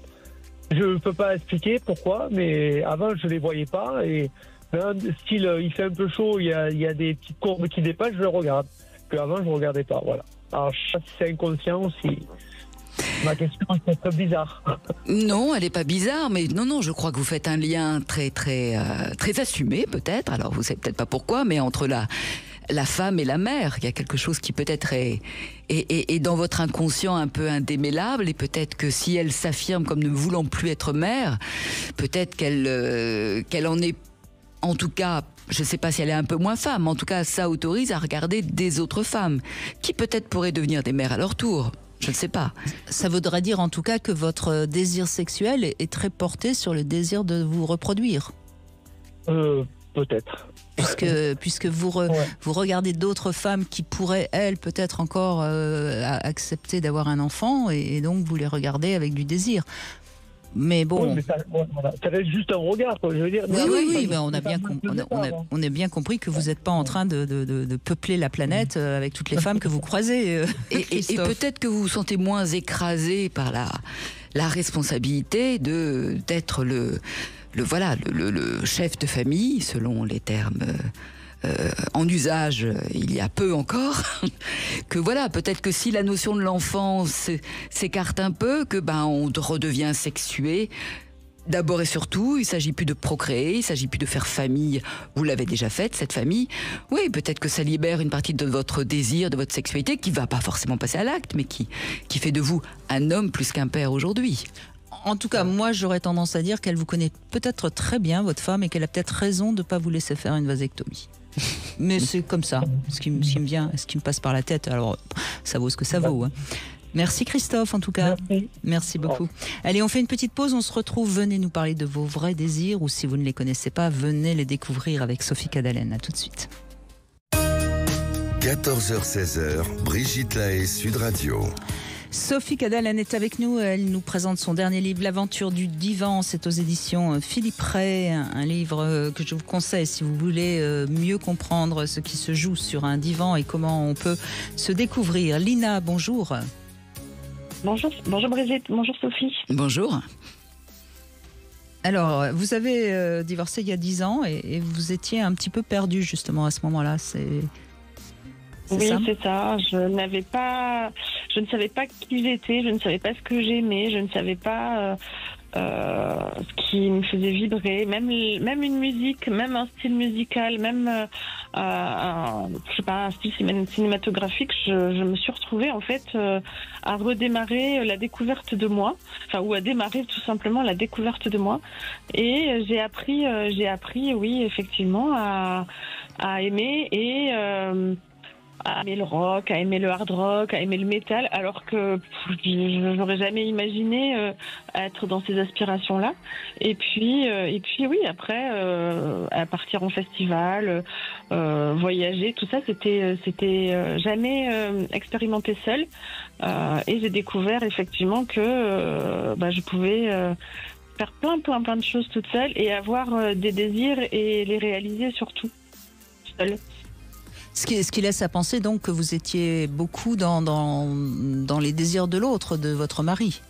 Je peux pas expliquer pourquoi, mais avant je les voyais pas et ben, style il fait un peu chaud, il y a, il y a des petites courbes qui dépassent, je le regarde. Que avant je regardais pas, voilà. Alors je sais pas si c'est inconscient ou si ma question est très bizarre. Non, elle n'est pas bizarre, mais non, non, je crois que vous faites un lien très, très, euh, très assumé, peut-être. Alors, vous ne savez peut-être pas pourquoi, mais entre la, la femme et la mère, il y a quelque chose qui peut-être est, est, est, est dans votre inconscient un peu indémêlable, et peut-être que si elle s'affirme comme ne voulant plus être mère, peut-être qu'elle, euh, qu'elle en est, en tout cas, je ne sais pas si elle est un peu moins femme, en tout cas, ça autorise à regarder des autres femmes, qui peut-être pourraient devenir des mères à leur tour. Je ne sais pas. Ça voudrait dire en tout cas que votre désir sexuel est très porté sur le désir de vous reproduire. Euh, peut-être. Puisque, puisque vous, re, ouais. vous regardez d'autres femmes qui pourraient, elles, peut-être encore euh, accepter d'avoir un enfant, et, et donc vous les regardez avec du désir. Mais bon. Oui, mais ça, voilà. Ça reste juste un regard, quoi, je veux dire. Oui, oui, oui, mais on a, bien com- on, a, on, a, on a bien compris que vous n'êtes pas en train de, de, de, de peupler la planète avec toutes les femmes que vous croisez. Euh, et, et, et peut-être que vous vous sentez moins écrasé par la, la responsabilité de, d'être le, le, voilà, le, le, le chef de famille, selon les termes euh, en usage il y a peu encore, que voilà, peut-être que si la notion de l'enfant s'écarte un peu, que ben on redevient sexué. D'abord et surtout, il ne s'agit plus de procréer, il ne s'agit plus de faire famille. Vous l'avez déjà faite, cette famille. Oui, peut-être que ça libère une partie de votre désir, de votre sexualité, qui ne va pas forcément passer à l'acte, mais qui, qui fait de vous un homme plus qu'un père aujourd'hui. En tout cas, moi, j'aurais tendance à dire qu'elle vous connaît peut-être très bien, votre femme, et qu'elle a peut-être raison de ne pas vous laisser faire une vasectomie. Mais c'est comme ça, ce qui, ce qui me vient, ce qui me passe par la tête. Alors, ça vaut ce que ça vaut. Hein. Merci Christophe, en tout cas. Merci. Merci beaucoup. Allez, on fait une petite pause, on se retrouve. Venez nous parler de vos vrais désirs, ou si vous ne les connaissez pas, venez les découvrir avec Sophie Cadalen. À tout de suite. quatorze heures seize, Brigitte Lahaie, Sud Radio. Sophie Cadalen est avec nous, elle nous présente son dernier livre, L'aventure du divan, c'est aux éditions Philippe Ray, un livre que je vous conseille si vous voulez mieux comprendre ce qui se joue sur un divan et comment on peut se découvrir. Lina, bonjour. Bonjour, bonjour Brigitte, bonjour Sophie. Bonjour. Alors, vous avez euh, divorcé il y a dix ans et, et vous étiez un petit peu perdu justement à ce moment-là, c'est... C'est oui, ça c'est ça. Je n'avais pas, je ne savais pas qui j'étais, je ne savais pas ce que j'aimais, je ne savais pas euh, euh, ce qui me faisait vibrer, même même une musique, même un style musical, même euh, un, je sais pas, un style cinématographique. Je, je me suis retrouvée en fait euh, à redémarrer la découverte de moi, enfin ou à démarrer tout simplement la découverte de moi. Et j'ai appris, euh, j'ai appris, oui, effectivement, à à aimer et euh, à aimer le rock, à aimer le hard rock, à aimer le métal, alors que pff, je n'aurais jamais imaginé euh, être dans ces aspirations-là. Et puis, euh, et puis oui, après, euh, à partir en festival, euh, voyager, tout ça, c'était, c'était euh, jamais euh, expérimenté seul. Euh, et j'ai découvert effectivement que euh, bah, je pouvais euh, faire plein, plein, plein de choses toute seule et avoir euh, des désirs et les réaliser surtout seule. Ce qui, ce qui laisse à penser donc que vous étiez beaucoup dans, dans, dans les désirs de l'autre, de votre mari.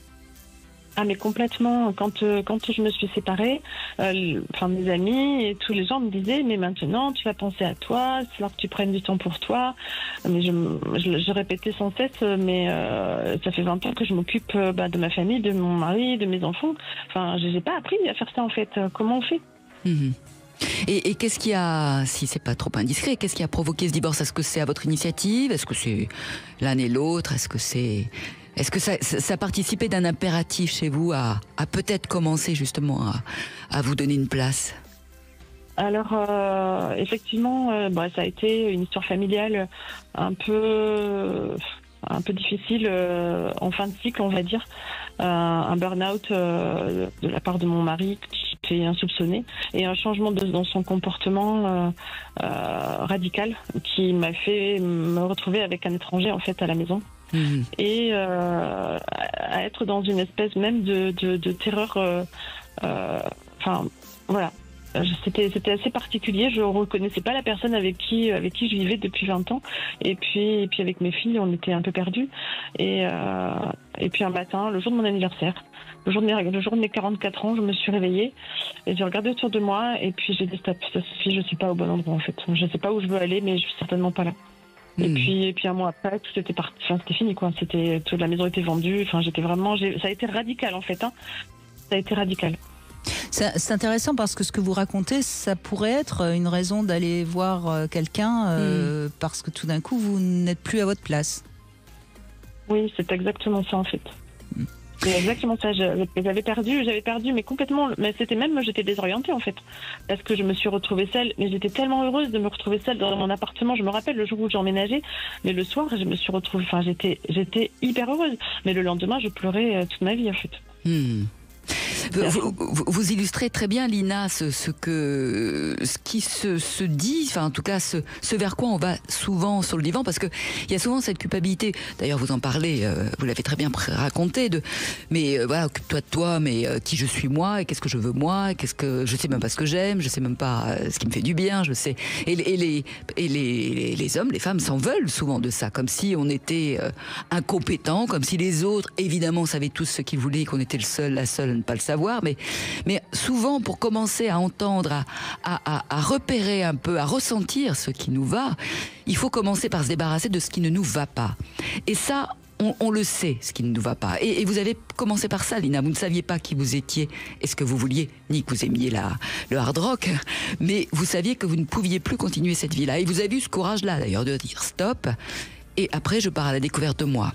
Ah mais complètement, quand, euh, quand je me suis séparée, euh, enfin, mes amis et tous les gens me disaient mais maintenant tu vas penser à toi, c'est là que tu prennes du temps pour toi. Mais je, je, je répétais sans cesse, mais euh, ça fait vingt ans que je m'occupe euh, bah, de ma famille, de mon mari, de mes enfants. Enfin, je n'ai pas appris à faire ça en fait. Comment on fait? Mmh. Et, et qu'est-ce qui a, si c'est pas trop indiscret, qu'est-ce qui a provoqué ce divorce? Est-ce que c'est à votre initiative? Est-ce que c'est l'un et l'autre? Est-ce que c'est, est-ce que ça, ça participait d'un impératif chez vous à, à peut-être commencer justement à, à vous donner une place? Alors, euh, effectivement, euh, bah, ça a été une histoire familiale un peu, un peu difficile euh, en fin de cycle, on va dire. Euh, un burn-out euh, de la part de mon mari qui était insoupçonné et un changement de, dans son comportement euh, euh, radical qui m'a fait me retrouver avec un étranger en fait à la maison. Mmh. Et euh, à être dans une espèce même de, de, de terreur. Euh, euh, enfin, voilà. C'était, c'était assez particulier. Je reconnaissais pas la personne avec qui, avec qui je vivais depuis vingt ans. Et puis, et puis avec mes filles, on était un peu perdus. Et, euh, et puis un matin, le jour de mon anniversaire, le jour de mes, le jour de mes quarante-quatre ans, je me suis réveillée et j'ai regardé autour de moi et puis j'ai dit stop, ça suffit, je suis pas au bon endroit en fait. Je sais pas où je veux aller, mais je suis certainement pas là. Mmh. Et puis, et puis un mois après, tout était parti. Enfin, c'était fini quoi. C'était, toute la maison était vendue. Enfin, j'étais vraiment, j'ai, ça a été radical en fait. Hein. Ça a été radical. C'est intéressant parce que ce que vous racontez, ça pourrait être une raison d'aller voir quelqu'un euh, mmh. parce que tout d'un coup, vous n'êtes plus à votre place. Oui, c'est exactement ça en fait. Mmh. C'est exactement ça. J'avais perdu, j'avais perdu, mais complètement. Mais c'était même, j'étais désorientée en fait, parce que je me suis retrouvée seule. Mais j'étais tellement heureuse de me retrouver seule dans mon appartement. Je me rappelle le jour où j'ai emménagé, mais le soir, je me suis retrouvée. Enfin, j'étais, j'étais hyper heureuse. Mais le lendemain, je pleurais toute ma vie en fait. Mmh. Vous, vous, vous illustrez très bien, Lina, ce, ce, que, ce qui se, se dit, enfin en tout cas ce, ce vers quoi on va souvent sur le divan, parce qu'il y a souvent cette culpabilité, d'ailleurs vous en parlez, euh, vous l'avez très bien raconté, de, mais euh, voilà, occupe-toi de toi, mais euh, qui je suis moi, et qu'est-ce que je veux moi, qu'est-ce que, je sais même pas ce que j'aime, je sais même pas euh, ce qui me fait du bien, je sais, et, et, les, et les, les, les hommes, les femmes s'en veulent souvent de ça, comme si on était euh, incompétents, comme si les autres, évidemment, savaient tous ce qu'ils voulaient, qu'on était le seul, la seule à ne pas le savoir. Mais, mais souvent, pour commencer à entendre, à, à, à repérer un peu, à ressentir ce qui nous va, il faut commencer par se débarrasser de ce qui ne nous va pas. Et ça, on, on le sait, ce qui ne nous va pas. Et, et vous avez commencé par ça, Lina. Vous ne saviez pas qui vous étiez et ce que vous vouliez, ni que vous aimiez la, le hard rock, mais vous saviez que vous ne pouviez plus continuer cette vie-là. Et vous avez eu ce courage-là, d'ailleurs, de dire stop. Et après, je pars à la découverte de moi.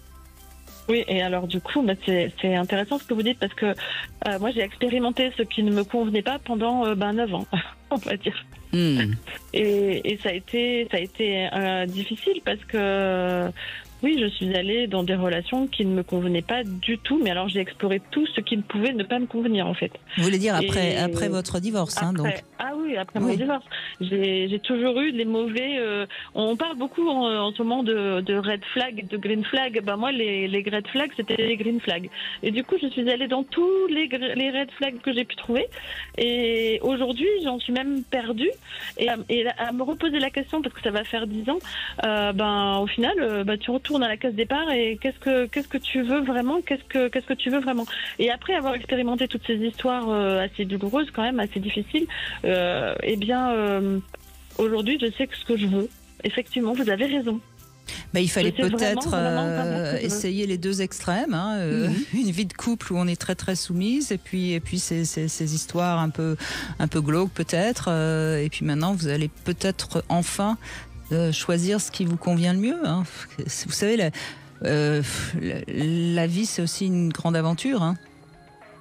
Oui, et alors du coup, bah, c'est, c'est intéressant ce que vous dites parce que euh, moi j'ai expérimenté ce qui ne me convenait pas pendant euh, ben, neuf ans, on va dire. Mmh. Et, et ça a été, ça a été euh, difficile parce que oui, je suis allée dans des relations qui ne me convenaient pas du tout, mais alors j'ai exploré tout ce qui ne pouvait ne pas me convenir en fait. Vous voulez dire après, et après votre divorce, après, hein, donc. Ah oui, après oui. mon divorce. J'ai, j'ai toujours eu des mauvais... Euh, on parle beaucoup en, en ce moment de, de red flag, de green flag. Ben moi, les, les red flags, c'était les green flags. Et du coup, je suis allée dans tous les, les red flags que j'ai pu trouver. Et aujourd'hui, j'en suis même perdue. Et, à, et à me reposer la question, parce que ça va faire dix ans, euh, ben au final, euh, ben, tu retournes à la case départ et qu'est-ce que, qu'est-ce que tu veux vraiment qu'est-ce que, qu'est-ce que tu veux vraiment Et après avoir expérimenté toutes ces histoires euh, assez douloureuses, quand même, assez difficiles, Euh, eh bien, euh, aujourd'hui, je sais que ce que je veux. Effectivement, vous avez raison. Bah, il fallait peut-être euh, essayer les deux extrêmes, hein, euh, mm-hmm. une vie de couple où on est très très soumise, et puis et puis ces, ces, ces histoires un peu un peu glauques peut-être, euh, et puis maintenant vous allez peut-être enfin euh, choisir ce qui vous convient le mieux. Hein. Vous savez, la, euh, la, la vie c'est aussi une grande aventure. Hein.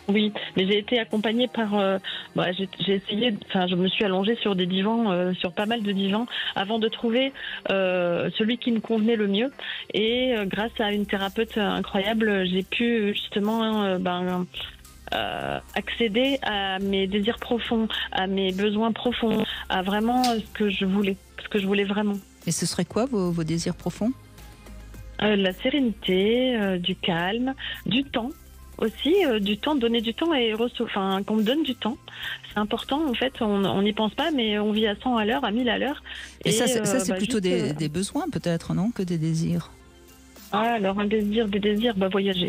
Oui, mais j'ai été accompagnée par. Euh, bah, j'ai, j'ai essayé. Enfin, je me suis allongée sur des divans, euh, sur pas mal de divans, avant de trouver euh, celui qui me convenait le mieux. Et euh, grâce à une thérapeute incroyable, j'ai pu justement euh, ben, euh, accéder à mes désirs profonds, à mes besoins profonds, à vraiment ce que je voulais, ce que je voulais vraiment. Et ce serait quoi vos, vos désirs profonds? euh, La sérénité, euh, du calme, du temps. Aussi, euh, du temps, donner du temps et rece- enfin, qu'on me donne du temps. C'est important, en fait, on n'y pense pas, mais on vit à cent à l'heure, à mille à l'heure. Et, et ça, c'est, euh, ça, c'est bah, plutôt juste, des, euh... des besoins, peut-être, non? Que des désirs? Ah, alors un désir, des désirs, bah voyager.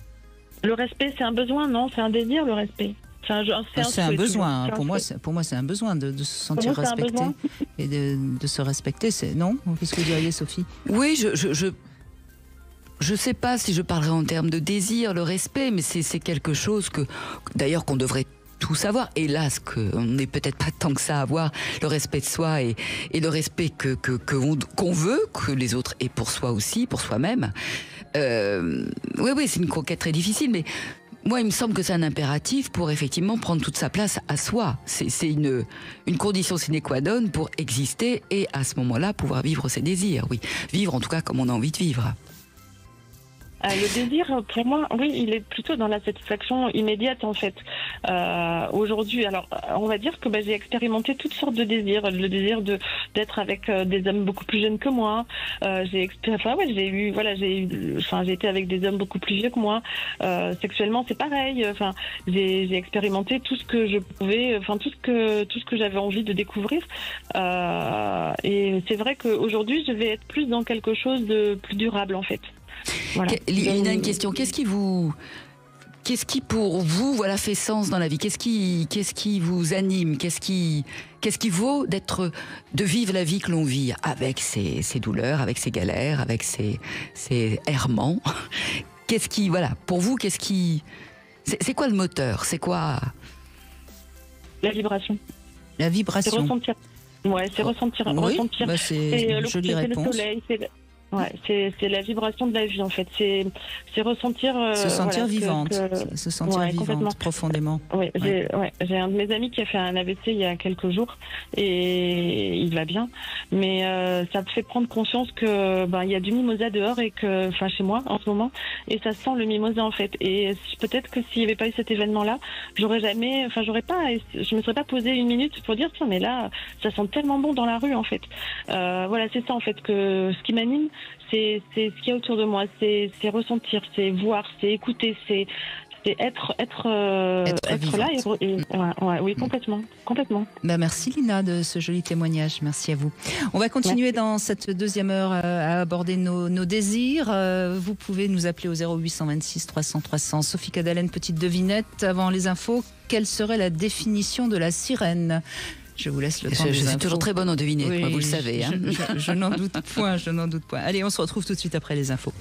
Le respect, c'est un besoin, non? C'est un désir, le respect. C'est un, c'est ah, un, c'est un besoin. C'est pour, un moi, c'est, pour moi, c'est un besoin de, de se sentir moi, respecté et de, de se respecter. C'est, non? Qu'est-ce que vous diriez, Sophie? Oui, je... je, je... Je ne sais pas si je parlerai en termes de désir, le respect, mais c'est, c'est quelque chose que, d'ailleurs, qu'on devrait tous avoir. Hélas, qu'on n'est peut-être pas tant que ça à avoir, le respect de soi et, et le respect que, que, que on, qu'on veut, que les autres aient pour soi aussi, pour soi-même. Euh, oui, oui, c'est une conquête très difficile, mais moi, il me semble que c'est un impératif pour effectivement prendre toute sa place à soi. C'est, c'est une, une condition sine qua non pour exister et à ce moment-là, pouvoir vivre ses désirs. Oui, vivre en tout cas comme on a envie de vivre. Euh, le désir, pour moi, oui, il est plutôt dans la satisfaction immédiate, en fait. Euh, aujourd'hui, alors, on va dire que bah, j'ai expérimenté toutes sortes de désirs. Le désir de d'être avec euh, des hommes beaucoup plus jeunes que moi. Euh, j'ai expér... enfin, ouais, j'ai eu, voilà, j'ai eu, enfin, j'ai été avec des hommes beaucoup plus vieux que moi. Euh, sexuellement, c'est pareil. Enfin, j'ai, j'ai expérimenté tout ce que je pouvais, enfin, tout ce que tout ce que j'avais envie de découvrir. Euh, et c'est vrai qu'aujourd'hui, je vais être plus dans quelque chose de plus durable, en fait. Voilà. Lina, une question. Qu'est-ce qui vous, qu'est-ce qui pour vous, voilà, fait sens dans la vie? Qu'est-ce qui, qu'est-ce qui vous anime? Qu'est-ce qui, qu'est-ce qui vaut d'être, de vivre la vie que l'on vit avec ses, ses douleurs, avec ses galères, avec ses, ses errements? Qu'est-ce qui, voilà, pour vous, qu'est-ce qui, c'est, c'est quoi le moteur? C'est quoi? La vibration. La vibration. C'est ressentir. Ouais, c'est ressentir. Oui, ressentir. bah c'est, c'est une jolie réponse. Le soleil, c'est le... Ouais, c'est, c'est la vibration de la vie en fait. C'est, c'est ressentir. Euh, se sentir voilà, vivante, que, que... se sentir ouais, vivante profondément. Oui, ouais. j'ai, ouais, j'ai un de mes amis qui a fait un A V C il y a quelques jours et il va bien, mais euh, ça me fait prendre conscience que ben il y a du mimosa dehors et que, enfin chez moi en ce moment, et ça sent le mimosa en fait. Et peut-être que s'il n'y avait pas eu cet événement-là, j'aurais jamais, enfin j'aurais pas, je me serais pas posé une minute pour dire tiens mais là ça sent tellement bon dans la rue en fait. Euh, voilà, c'est ça en fait que ce qui m'anime. C'est, c'est ce qu'il y a autour de moi, c'est, c'est ressentir, c'est voir, c'est écouter, c'est, c'est être, être, euh, être, être là. Et, et, ouais, ouais, oui, complètement, complètement. Ben merci Lina de ce joli témoignage, merci à vous. On va continuer merci. Dans cette deuxième heure à aborder nos, nos désirs. Vous pouvez nous appeler au zéro huit deux six trois cents trois cents. Sophie Cadalen, petite devinette avant les infos. Quelle serait la définition de la sirène ? Je vous laisse le temps. Je, je suis toujours très bonne en devinette, oui, moi, vous le savez. Hein. Je, je, je n'en doute point, je n'en doute point. Allez, on se retrouve tout de suite après les infos.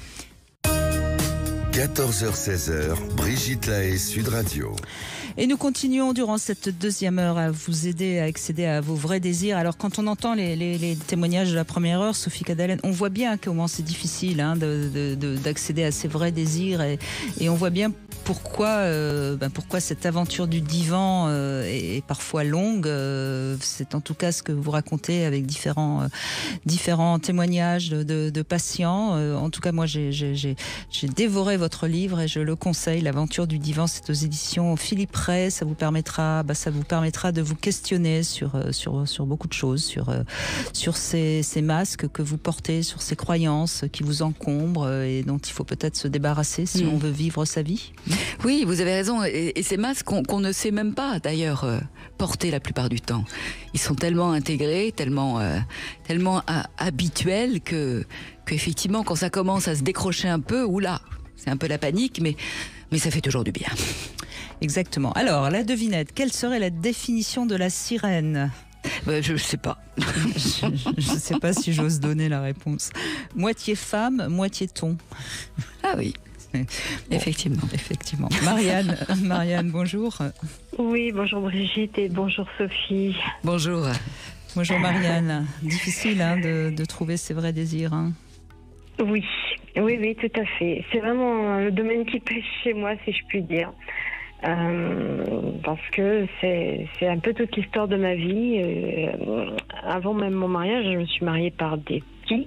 quatorze heures seize heures, Brigitte Lahaie, Sud Radio. Et nous continuons durant cette deuxième heure à vous aider à accéder à vos vrais désirs. Alors quand on entend les, les, les témoignages de la première heure, Sophie Cadalen, on voit bien comment c'est difficile hein, de, de, de, d'accéder à ses vrais désirs et, et on voit bien pourquoi, euh, ben pourquoi cette aventure du divan euh, est, est parfois longue. Euh, c'est en tout cas ce que vous racontez avec différents, euh, différents témoignages de, de, de patients. Euh, en tout cas, moi, j'ai, j'ai, j'ai, j'ai dévoré votre livre et je le conseille. L'aventure du divan, c'est aux éditions Philippe Ray. Ça vous permettra, bah, ça vous permettra de vous questionner sur, sur, sur beaucoup de choses, sur, sur ces, ces masques que vous portez, sur ces croyances qui vous encombrent et dont il faut peut-être se débarrasser si mmh. on veut vivre sa vie. Oui, vous avez raison. Et, et ces masques qu'on, qu'on ne sait même pas, d'ailleurs, euh, porter la plupart du temps. Ils sont tellement intégrés, tellement, euh, tellement a, habituels que, qu'effectivement, quand ça commence à se décrocher un peu, oula, c'est un peu la panique, mais, mais ça fait toujours du bien. Exactement. Alors, la devinette, quelle serait la définition de la sirène ? Ben, je ne sais pas. Je ne sais pas si j'ose donner la réponse. Moitié femme, moitié thon. Ah oui. Bon, effectivement, effectivement. Marianne, Marianne, bonjour. Oui, bonjour Brigitte et bonjour Sophie. Bonjour. Bonjour Marianne. Difficile hein, de, de trouver ses vrais désirs. Hein. Oui, oui, oui, tout à fait. C'est vraiment le domaine qui pêche chez moi, si je puis dire. Euh, parce que c'est c'est un peu toute l'histoire de ma vie. Euh, avant même mon mariage, je me suis mariée par dépit.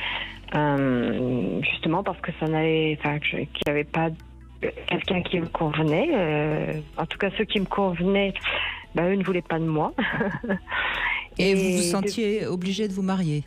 Euh, justement parce que ça n'allait, enfin, que je- qu'il n'y avait pas quelqu'un qui me convenait. Euh, en tout cas, ceux qui me convenaient, ben, eux ne voulaient pas de moi. Et, vous vous de- sentiez obligé de vous marier?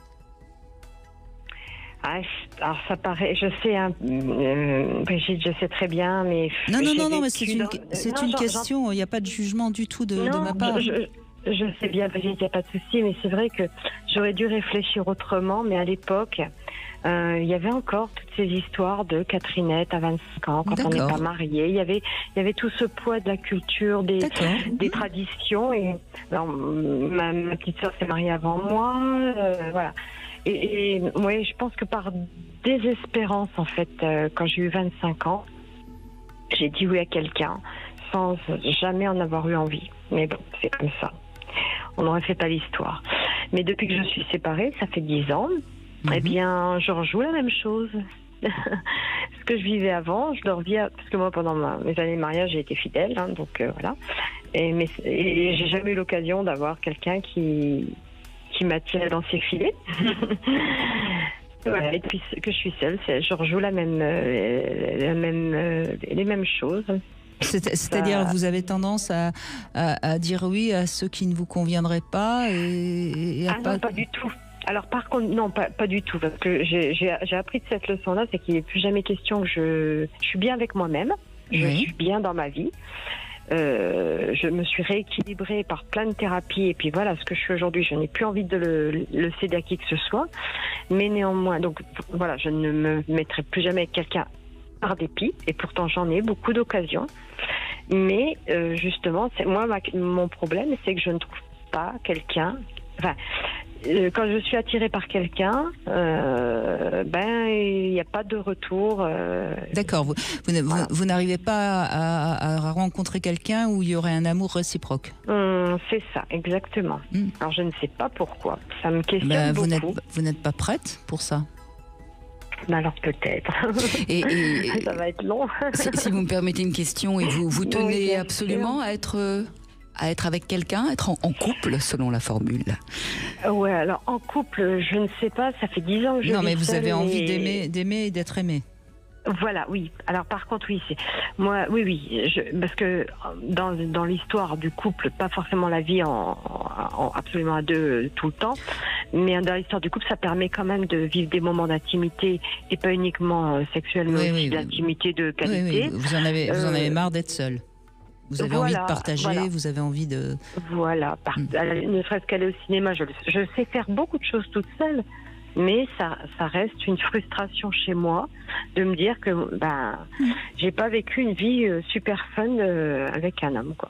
Ah, alors ça paraît, je sais, hein, euh, Brigitte, je sais très bien, mais Non, non, j'ai non, non, mais vécu c'est une, dans- c'est Non, une j'en- question. Il n'y a pas de jugement du tout de, de Non, ma part. Je, je, je sais bien, Brigitte, il n'y a pas de souci, mais c'est vrai que j'aurais dû réfléchir autrement, mais à l'époque, euh, il y avait encore toutes ces histoires de Catrinette à vingt-cinq ans, quand on n'est D'accord. pas marié. Il y avait, il y avait tout ce poids de la culture, des, D'accord. des traditions. Et alors, ma, ma petite sœur s'est mariée avant moi, euh, voilà. Et, et ouais, je pense que par désespérance, en fait, euh, quand j'ai eu vingt-cinq ans, j'ai dit oui à quelqu'un sans jamais en avoir eu envie. Mais bon, c'est comme ça. On n'aurait fait pas l'histoire. Mais depuis que je suis séparée, ça fait dix ans, eh bien, je rejoue la même chose. Ce que je vivais avant, je le revis, à- parce que moi, pendant ma- mes années de mariage, j'ai été fidèle, hein, donc euh, voilà. Et, mais, et j'ai jamais eu l'occasion d'avoir quelqu'un qui, qui m'attire dans ses filets. Voilà, et depuis que je suis seule, c'est- je rejoue la même, euh, la même, euh, les mêmes choses. C'est- C'est-à-dire, vous avez tendance à, à, à dire oui à ceux qui ne vous conviendraient pas et, et à Ah pas... non, pas du tout. Alors par contre, non, pas, pas du tout, parce que j'ai j'ai- j'ai appris de cette leçon-là, c'est qu'il n'est plus jamais question que je, je suis bien avec moi-même, je Oui. suis bien dans ma vie. Euh, je me suis rééquilibrée par plein de thérapies et puis voilà ce que je suis aujourd'hui. Je n'ai plus envie de le, le céder à qui que ce soit, mais néanmoins, donc voilà, je ne me mettrai plus jamais avec quelqu'un par dépit et pourtant j'en ai beaucoup d'occasions. Mais euh, justement, c'est moi ma- mon problème, c'est que je ne trouve pas quelqu'un. Enfin, euh, quand je suis attirée par quelqu'un, euh, ben il n'y a pas de retour. euh, D'accord, vous, vous, ne- vous- Voilà. vous n'arrivez pas à, à rencontrer quelqu'un où il y aurait un amour réciproque. hum, c'est ça, exactement. Hmm. Alors je ne sais pas pourquoi. Ça me questionne Ben, vous n'êtes beaucoup. vous n'êtes pas prête pour ça. Mais alors peut-être. Et, et- Ça va être long. si, si vous me permettez une question, et vous, vous Oui, tenez bien absolument à être, euh, à être avec quelqu'un, être en, en couple, selon la formule. Ouais, alors en couple, je ne sais pas. Ça fait dix ans que je Non, vis mais vous seule, avez envie mais- d'aimer d'aimer et d'être aimé. Voilà, oui. Alors par contre, oui, c'est moi, oui, oui, je, parce que dans dans l'histoire du couple, pas forcément la vie en, en- absolument à deux euh, tout le temps, mais dans l'histoire du couple, ça permet quand même de vivre des moments d'intimité et pas uniquement euh, sexuels, mais Oui, aussi oui, oui. d'intimité de Oui, qualité. oui, vous en avez vous en Euh, avez marre d'être seul. Vous avez voilà, envie de partager, voilà. vous avez envie de. Voilà, par- Mm. à la- ne serait-ce qu'aller au cinéma, je, le- je sais faire beaucoup de choses toute seule, mais ça, ça reste une frustration chez moi de me dire que ben, j'ai pas vécu une vie euh, super fun euh, avec un homme, quoi.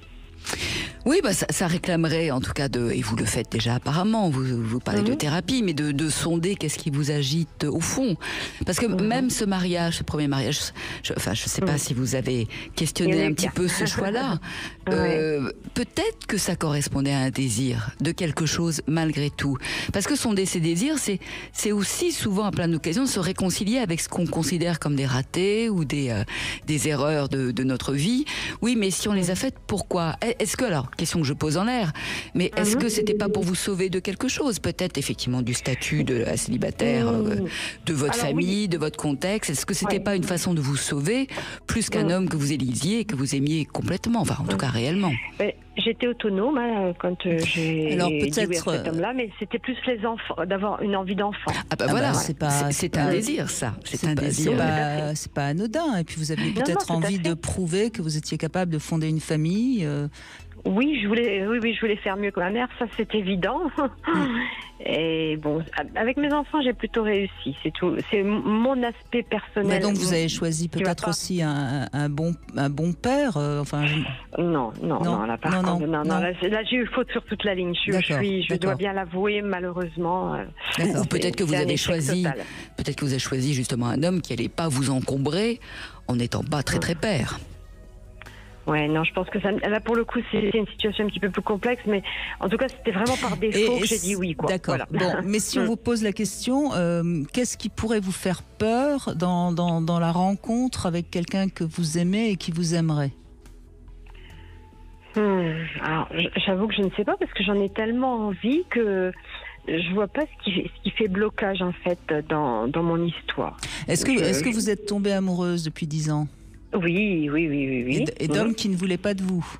Oui, bah ça, ça réclamerait en tout cas de, et vous le faites déjà apparemment, vous, vous parlez de Mhm. thérapie, mais de, de sonder qu'est-ce qui vous agite au fond. Parce que Mhm. même ce mariage, ce premier mariage, je, enfin je sais pas Mhm. si vous avez Il y questionné en a un eu petit qu'un. peu ce choix-là. Euh, peut-être que ça correspondait à un désir de quelque chose malgré tout. Parce que sonder ses désirs, c'est, c'est aussi souvent à plein d'occasions de se réconcilier avec ce qu'on considère comme des ratés ou des, euh, des erreurs de, de notre vie. Oui, mais si on les a faites, pourquoi? Est-ce que, alors, question que je pose en l'air, mais est-ce Mhm. que c'était pas pour vous sauver de quelque chose? Peut-être effectivement du statut de la célibataire, euh, Mhm. de votre Alors, famille, de votre contexte. Est-ce que c'était Ouais. pas une façon de vous sauver plus qu'un Mhm. homme que vous élisiez et que vous aimiez complètement, enfin en tout cas réellement? Mais j'étais autonome hein, quand euh, j'ai Alors, dit oui à peut-être, cet homme-là, mais c'était plus les enfants, d'avoir une envie d'enfant. Ah bah Ah voilà, bah, c'est c'est pas- c'est c'est un pas- désir ça, c'est un pas, désir. c'est Tout à pas, fait. c'est pas anodin. Et puis vous aviez Non, peut-être non, tout à envie fait. de prouver que vous étiez capable de fonder une famille. euh, Oui, je voulais, oui, oui, je voulais faire mieux que ma mère, ça c'est évident. Et bon, avec mes enfants, j'ai plutôt réussi. C'est tout. C'est m- mon aspect bah personnel. donc vous avez choisi Tu vas peut-être pas- aussi un, un bon, un bon père. euh, enfin, je- Non, non, Non, non, là, par non, contre, non, non, non, non. là, c'est- là, j'ai eu faute sur toute la ligne. Je, je D'accord, suis, je dois d'accord. bien l'avouer, malheureusement. euh, D'accord. Ou peut-être que c'est vous un avez échec choisi, total. peut-être que vous avez choisi justement un homme qui allait pas vous encombrer en n'étant pas très très père. Ouais, non, je pense que ça. Là, pour le coup, c'est c'est une situation un petit peu plus complexe, mais en tout cas, c'était vraiment par défaut Et- que et j'ai dit oui, quoi. D'accord. Voilà. Bon, mais si on Mm. vous pose la question, euh, qu'est-ce qui pourrait vous faire peur dans, dans, dans la rencontre avec quelqu'un que vous aimez et qui vous aimerait? Hmm, alors, j'avoue que je ne sais pas parce que j'en ai tellement envie que je vois pas ce qui, ce qui fait blocage en fait dans, dans mon histoire. Est-ce que, je, est-ce que vous êtes tombée amoureuse depuis dix ans? Oui, oui, oui, oui. oui. Et, et d'hommes mmh. qui ne voulaient pas de vous?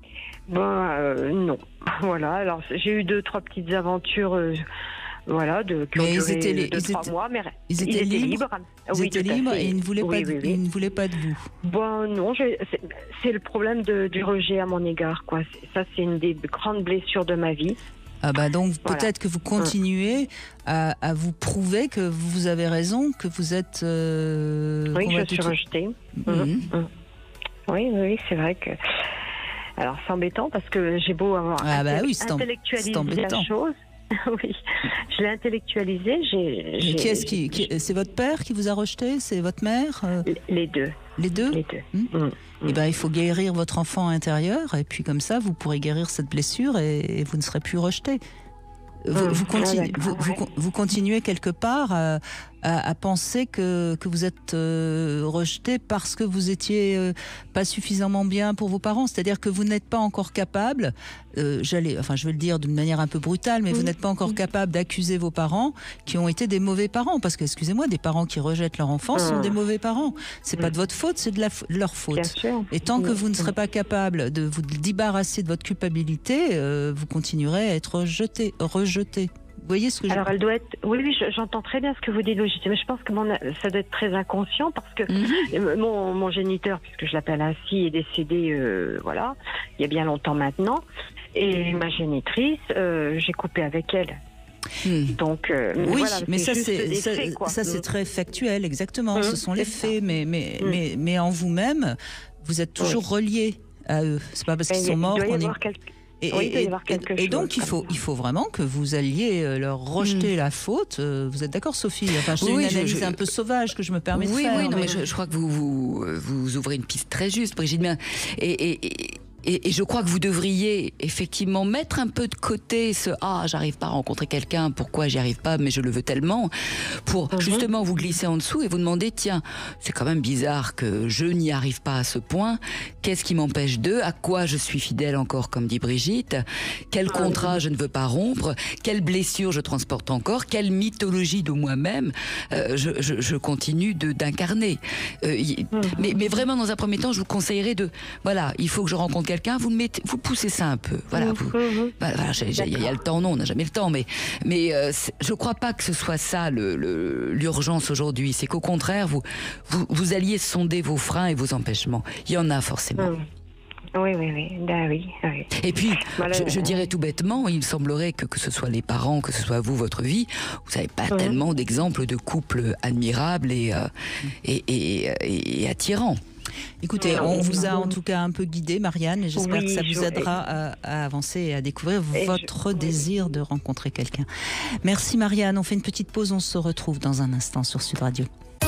Ben euh, non. Voilà. Alors j'ai eu deux, trois petites aventures. Euh, Voilà, de, qui mais ont duré ils étaient, deux, ils trois étaient, mois, mais ils étaient, ils étaient libres. libres. Ils oui, étaient libres et ils ne voulaient oui, pas, de, oui, oui. ils ne voulaient pas de vous. Bon, non, je, c'est, c'est le problème de, du rejet à mon égard, quoi. C'est, ça, c'est une des grandes blessures de ma vie. Ah bah donc voilà. Peut-être que vous continuez à, à vous prouver que vous avez raison, que vous êtes. Euh, oui, je suis tout... rejetée. Mmh. Mmh. Mmh. Oui, oui, c'est vrai que. Alors, c'est embêtant parce que j'ai beau avoir ah bah oui, intellectualisé la chose. Oui, je l'ai intellectualisé. J'ai, j'ai, qui est-ce qui, qui, c'est votre père qui vous a rejeté? C'est votre mère? Les deux. Les deux. Les deux. Mmh. Mmh. Eh ben, il faut guérir votre enfant intérieur et puis comme ça, vous pourrez guérir cette blessure et, et vous ne serez plus rejeté. Vous, mmh. vous, continu, ah, vous, vous, vous continuez quelque part à, à, à penser que, que vous êtes euh, rejeté parce que vous étiez euh, pas suffisamment bien pour vos parents. C'est-à-dire que vous n'êtes pas encore capable, euh, j'allais, enfin je vais le dire d'une manière un peu brutale, mais mmh. vous n'êtes pas encore capable d'accuser vos parents qui ont été des mauvais parents. Parce que, excusez-moi, des parents qui rejettent leur enfant mmh. sont des mauvais parents. C'est mmh. pas de votre faute, c'est de, la, de leur faute. Et tant mmh. que vous ne serez pas capable de vous débarrasser de votre culpabilité, euh, vous continuerez à être rejeté. rejeté. Jeter. Vous voyez ce que je... Alors elle doit être. Oui, oui, j'entends très bien ce que vous dites, Brigitte, mais je pense que mon... ça doit être très inconscient parce que mmh. mon, mon géniteur, puisque je l'appelle ainsi, est décédé, euh, voilà, il y a bien longtemps maintenant, et ma génitrice, euh, j'ai coupé avec elle. Mmh. Donc, euh, oui, voilà, mais ça, c'est, ça, faits, ça c'est très factuel, exactement. Mmh, ce sont les faits, mais, mais, mmh. mais, mais en vous-même, vous êtes toujours oui. relié à eux. C'est pas parce qu'ils sont morts qu'on est. Quelque... Et, oui, et, et, et donc il faut, il faut vraiment que vous alliez leur rejeter mmh. la faute. Vous êtes d'accord, Sophie? Enfin, c'est oui, une analyse je, je... un peu sauvage que je me permets oui, de faire. Oui, non, mais, mais je, je crois que vous, vous, vous ouvrez une piste très juste, Brigitte. Et, et, et... Et, et je crois que vous devriez effectivement mettre un peu de côté ce « Ah, j'arrive pas à rencontrer quelqu'un, pourquoi j'y arrive pas, mais je le veux tellement ?» pour mm-hmm. justement vous glisser en dessous et vous demander « Tiens, c'est quand même bizarre que je n'y arrive pas à ce point. Qu'est-ce qui m'empêche d'eux? À quoi je suis fidèle encore, comme dit Brigitte? Quel contrat je ne veux pas rompre? Quelle blessure je transporte encore? Quelle mythologie de moi-même euh, je, je, je continue de, d'incarner euh, y, mm-hmm. mais, mais vraiment, dans un premier temps, je vous conseillerais de... Voilà, il faut que je rencontre quelqu'un, vous, mettez, vous poussez ça un peu. Voilà, vous, mmh. voilà il y, y a le temps, non, on n'a jamais le temps, mais, mais euh, je ne crois pas que ce soit ça le, le, l'urgence aujourd'hui. C'est qu'au contraire, vous, vous, vous alliez sonder vos freins et vos empêchements. Il y en a forcément. Mmh. Oui, oui, oui. Ben, oui, oui. Et puis, voilà, je, je dirais tout bêtement, il me semblerait que que ce soit les parents, que ce soit vous, votre vie, vous n'avez pas mmh. tellement d'exemples de couples admirables et, euh, et, et, et, et attirants. Écoutez, on vous a en tout cas un peu guidé, Marianne, et j'espère oui, que ça vous aidera à, à avancer et à découvrir et votre je... désir de rencontrer quelqu'un. Merci Marianne, on fait une petite pause, on se retrouve dans un instant sur Sud Radio.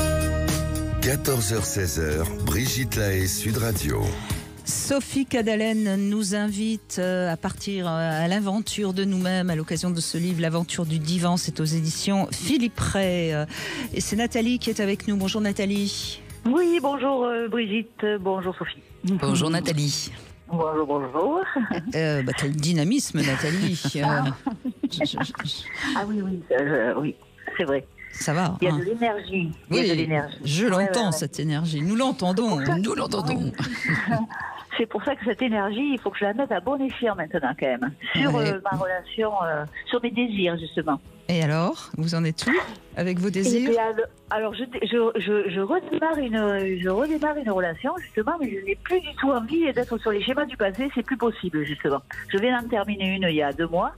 quatorze heures seize, Brigitte Lahaie, Sud Radio. Sophie Cadalen nous invite à partir à l'aventure de nous-mêmes à l'occasion de ce livre, L'aventure du divan, c'est aux éditions Philippe Ray. Et c'est Nathalie qui est avec nous. Bonjour Nathalie. Oui, bonjour euh, Brigitte, bonjour Sophie. Bonjour Nathalie. Bonjour, bonjour. Euh, bah, quel dynamisme Nathalie. Ah, je, je, je... ah oui, oui, euh, oui, c'est vrai. Ça va. Il y a hein. de l'énergie. Il oui, y a de l'énergie. Je l'entends, ouais, ouais, ouais. cette énergie. Nous l'entendons. Nous l'entendons. C'est pour ça que cette énergie, il faut que je la mette à bon escient maintenant quand même. Sur ouais. euh, ma relation, euh, sur mes désirs justement. Et alors, vous en êtes où avec vos désirs? Et alors, alors je, je, je, je, redémarre une, je redémarre une relation justement, mais je n'ai plus du tout envie d'être sur les schémas du passé, c'est plus possible justement. Je viens d'en terminer une il y a deux mois.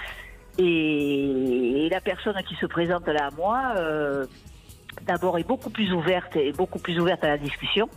Et, et la personne qui se présente là à moi, euh, d'abord est beaucoup plus ouverte et beaucoup plus ouverte à la discussion.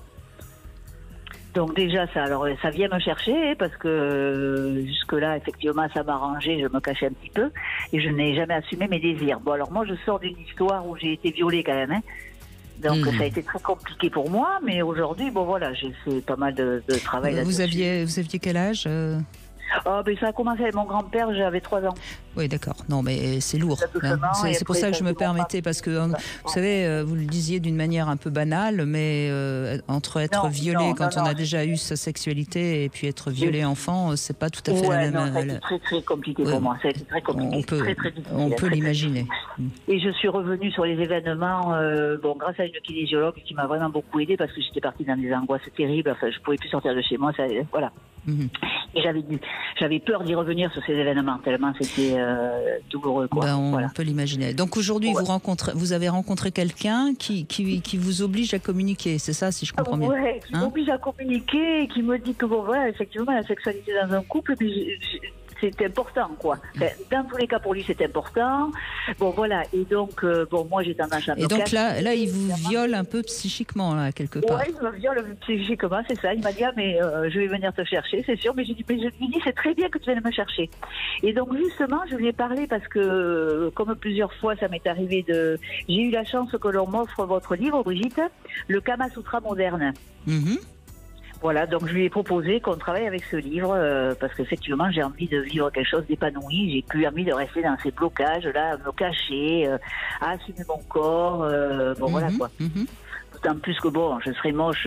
Donc déjà, ça, alors, ça vient me chercher parce que jusque-là, effectivement, ça m'arrangeait, je me cachais un petit peu et je n'ai jamais assumé mes désirs. Bon, alors moi, je sors d'une histoire où j'ai été violée quand même, hein. Donc mmh. ça a été très compliqué pour moi, mais aujourd'hui, bon voilà, j'ai fait pas mal de, de travail vous là-dessus. Aviez, vous aviez quel âge euh... Oh, ben, ça a commencé avec mon grand-père, j'avais trois ans. Oui, d'accord. Non, mais c'est lourd. Hein. C'est, c'est pour ça que je me permettais, parce que, vous savez, vous le disiez d'une manière un peu banale, mais euh, entre être non, violé non, quand non, on non. a déjà eu sa sexualité et puis être violé enfant, c'est pas tout à fait ouais, la même... Non, ça a été très, très compliqué ouais. pour moi. Ça a été très compliqué. On peut, très, très difficile, on peut très, l'imaginer. Très... Et je suis revenue sur les événements, euh, bon, grâce à une kinésiologue qui m'a vraiment beaucoup aidée, parce que j'étais partie dans des angoisses terribles. Enfin, je pouvais plus sortir de chez moi. Ça, voilà. Mmh. Et j'avais, j'avais peur d'y revenir sur ces événements, tellement c'était euh, douloureux. Quoi. Ben, on voilà. peut l'imaginer. Donc aujourd'hui, ouais. vous, rencontrez, vous avez rencontré quelqu'un qui, qui, qui vous oblige à communiquer, c'est ça, si je comprends bien? Oui, qui hein m'oblige à communiquer et qui me dit que, bon, voilà, effectivement, la sexualité dans un couple, mais c'est important, quoi. Enfin, dans tous les cas, pour lui, c'est important. Bon, voilà. Et donc, euh, bon, moi, j'ai tendance à me Et donc cacher, là, là, il vous viole un peu psychiquement, là, quelque part. Oui, il me viole psychiquement, c'est ça. Il m'a dit, ah, mais euh, je vais venir te chercher, c'est sûr. Mais j'ai dit, mais je lui dis, c'est très bien que tu viennes me chercher. Et donc, justement, je lui ai parlé parce que, comme plusieurs fois, ça m'est arrivé de... J'ai eu la chance que l'on m'offre votre livre, Brigitte, le Kama Sutra moderne. Mm-hmm. Voilà, donc je lui ai proposé qu'on travaille avec ce livre euh, parce qu'effectivement j'ai envie de vivre quelque chose d'épanoui, j'ai plus envie de rester dans ces blocages-là, à me cacher, euh, à assumer mon corps, euh, bon mm-hmm, voilà quoi. Mm-hmm. D'autant plus que bon, je serais moche,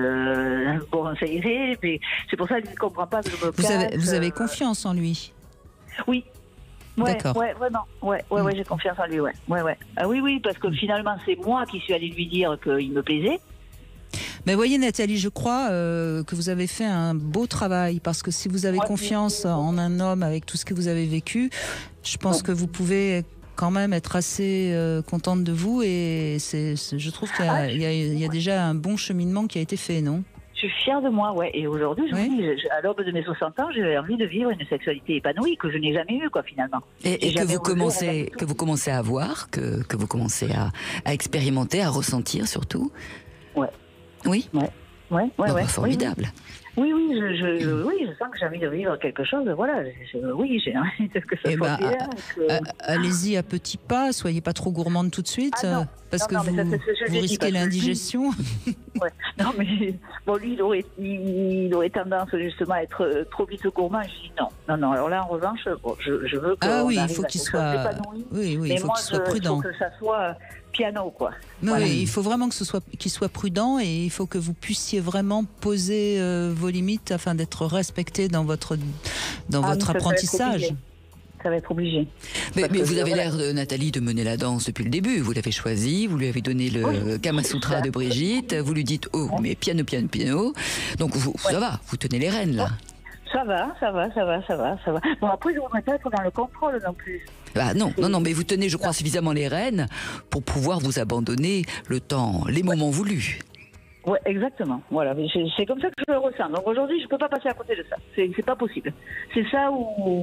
euh, bon ça irait, mais c'est pour ça qu'il ne comprend pas que je me vous cache. Avez, vous avez confiance en lui? Oui. Ouais, D'accord. Ouais, vraiment. Ouais, ouais, ouais, j'ai confiance en lui, ouais. Ouais, ouais. Ah oui, oui, parce que finalement c'est moi qui suis allée lui dire qu'il me plaisait. Mais voyez Nathalie, je crois euh, que vous avez fait un beau travail, parce que si vous avez ouais, confiance oui. en un homme avec tout ce que vous avez vécu, je pense ouais. que vous pouvez quand même être assez euh, contente de vous, et c'est, c'est, je trouve qu'il y a, ah, il y a, il y a déjà un bon cheminement qui a été fait, non? Je suis fière de moi, ouais. Et aujourd'hui, je oui. dis, à l'aube de mes soixante ans, j'ai envie de vivre une sexualité épanouie que je n'ai jamais eue, quoi, finalement. Et, et que vous commencez, que vous commencez à voir, que, que vous commencez à, à expérimenter, à ressentir surtout. Ouais. Oui. Ouais. Ouais. Ouais. Non, ouais. Formidable. Oui, oui, je, je, je, oui, je sens que j'ai envie de vivre quelque chose. Voilà. Je, oui, j'ai envie de que ça eh soit bah, bien. Que... Allez-y à petits pas. Soyez pas trop gourmande tout de suite, ah, non. parce non, que non, vous, ça, ce que vous risquez l'indigestion. Ouais. Non, mais bon, lui, il aurait, il aurait tendance justement à être trop vite gourmand. Je dis non, non, non. Alors là, en revanche, bon, je, je veux que ah oui, il faut qu'il soit, oui, oui, il faut qu'il soit prudent. Il faut que ça soit piano, quoi. Oui, voilà. Il faut vraiment que ce soit, qu'il soit prudent, et il faut que vous puissiez vraiment poser euh, vos limites afin d'être respecté dans votre, dans ah, votre apprentissage. Ça va être obligé. Mais, mais vous avez l'air, de, Nathalie, de mener la danse depuis le début. Vous l'avez choisi, vous lui avez donné le oui. Kama Sutra de Brigitte, vous lui dites oh, mais piano, piano, piano. Donc vous, ouais. ça va, vous tenez les rênes là. Ça va, ça va, ça va, ça va, ça va. Bon, après, je ne voudrais pas être dans le contrôle non plus. Bah non, non, non, mais vous tenez, je crois, suffisamment les rênes pour pouvoir vous abandonner le temps, les moments ouais. voulus. Oui, exactement. Voilà, c'est, c'est comme ça que je le ressens. Donc aujourd'hui, je ne peux pas passer à côté de ça. C'est, c'est pas possible. C'est ça où,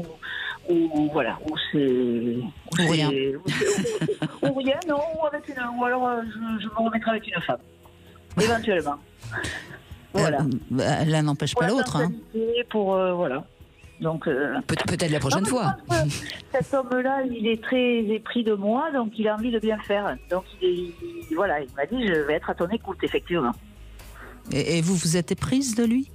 où voilà, où c'est, où ou c'est, rien, où, c'est, où, ou rien, non, ou avec une, ou alors je, je me remettrai avec une femme, éventuellement. Voilà. Euh, l'un n'empêche pas pour l'autre. Hein. Pour euh, voilà. Donc euh, Peut- peut-être la prochaine non, fois. Cet homme-là, il est très épris de moi, donc il a envie de bien faire. Donc il, est, il voilà, il m'a dit je vais être à ton écoute, effectivement. Et, et vous, vous êtes éprise de lui?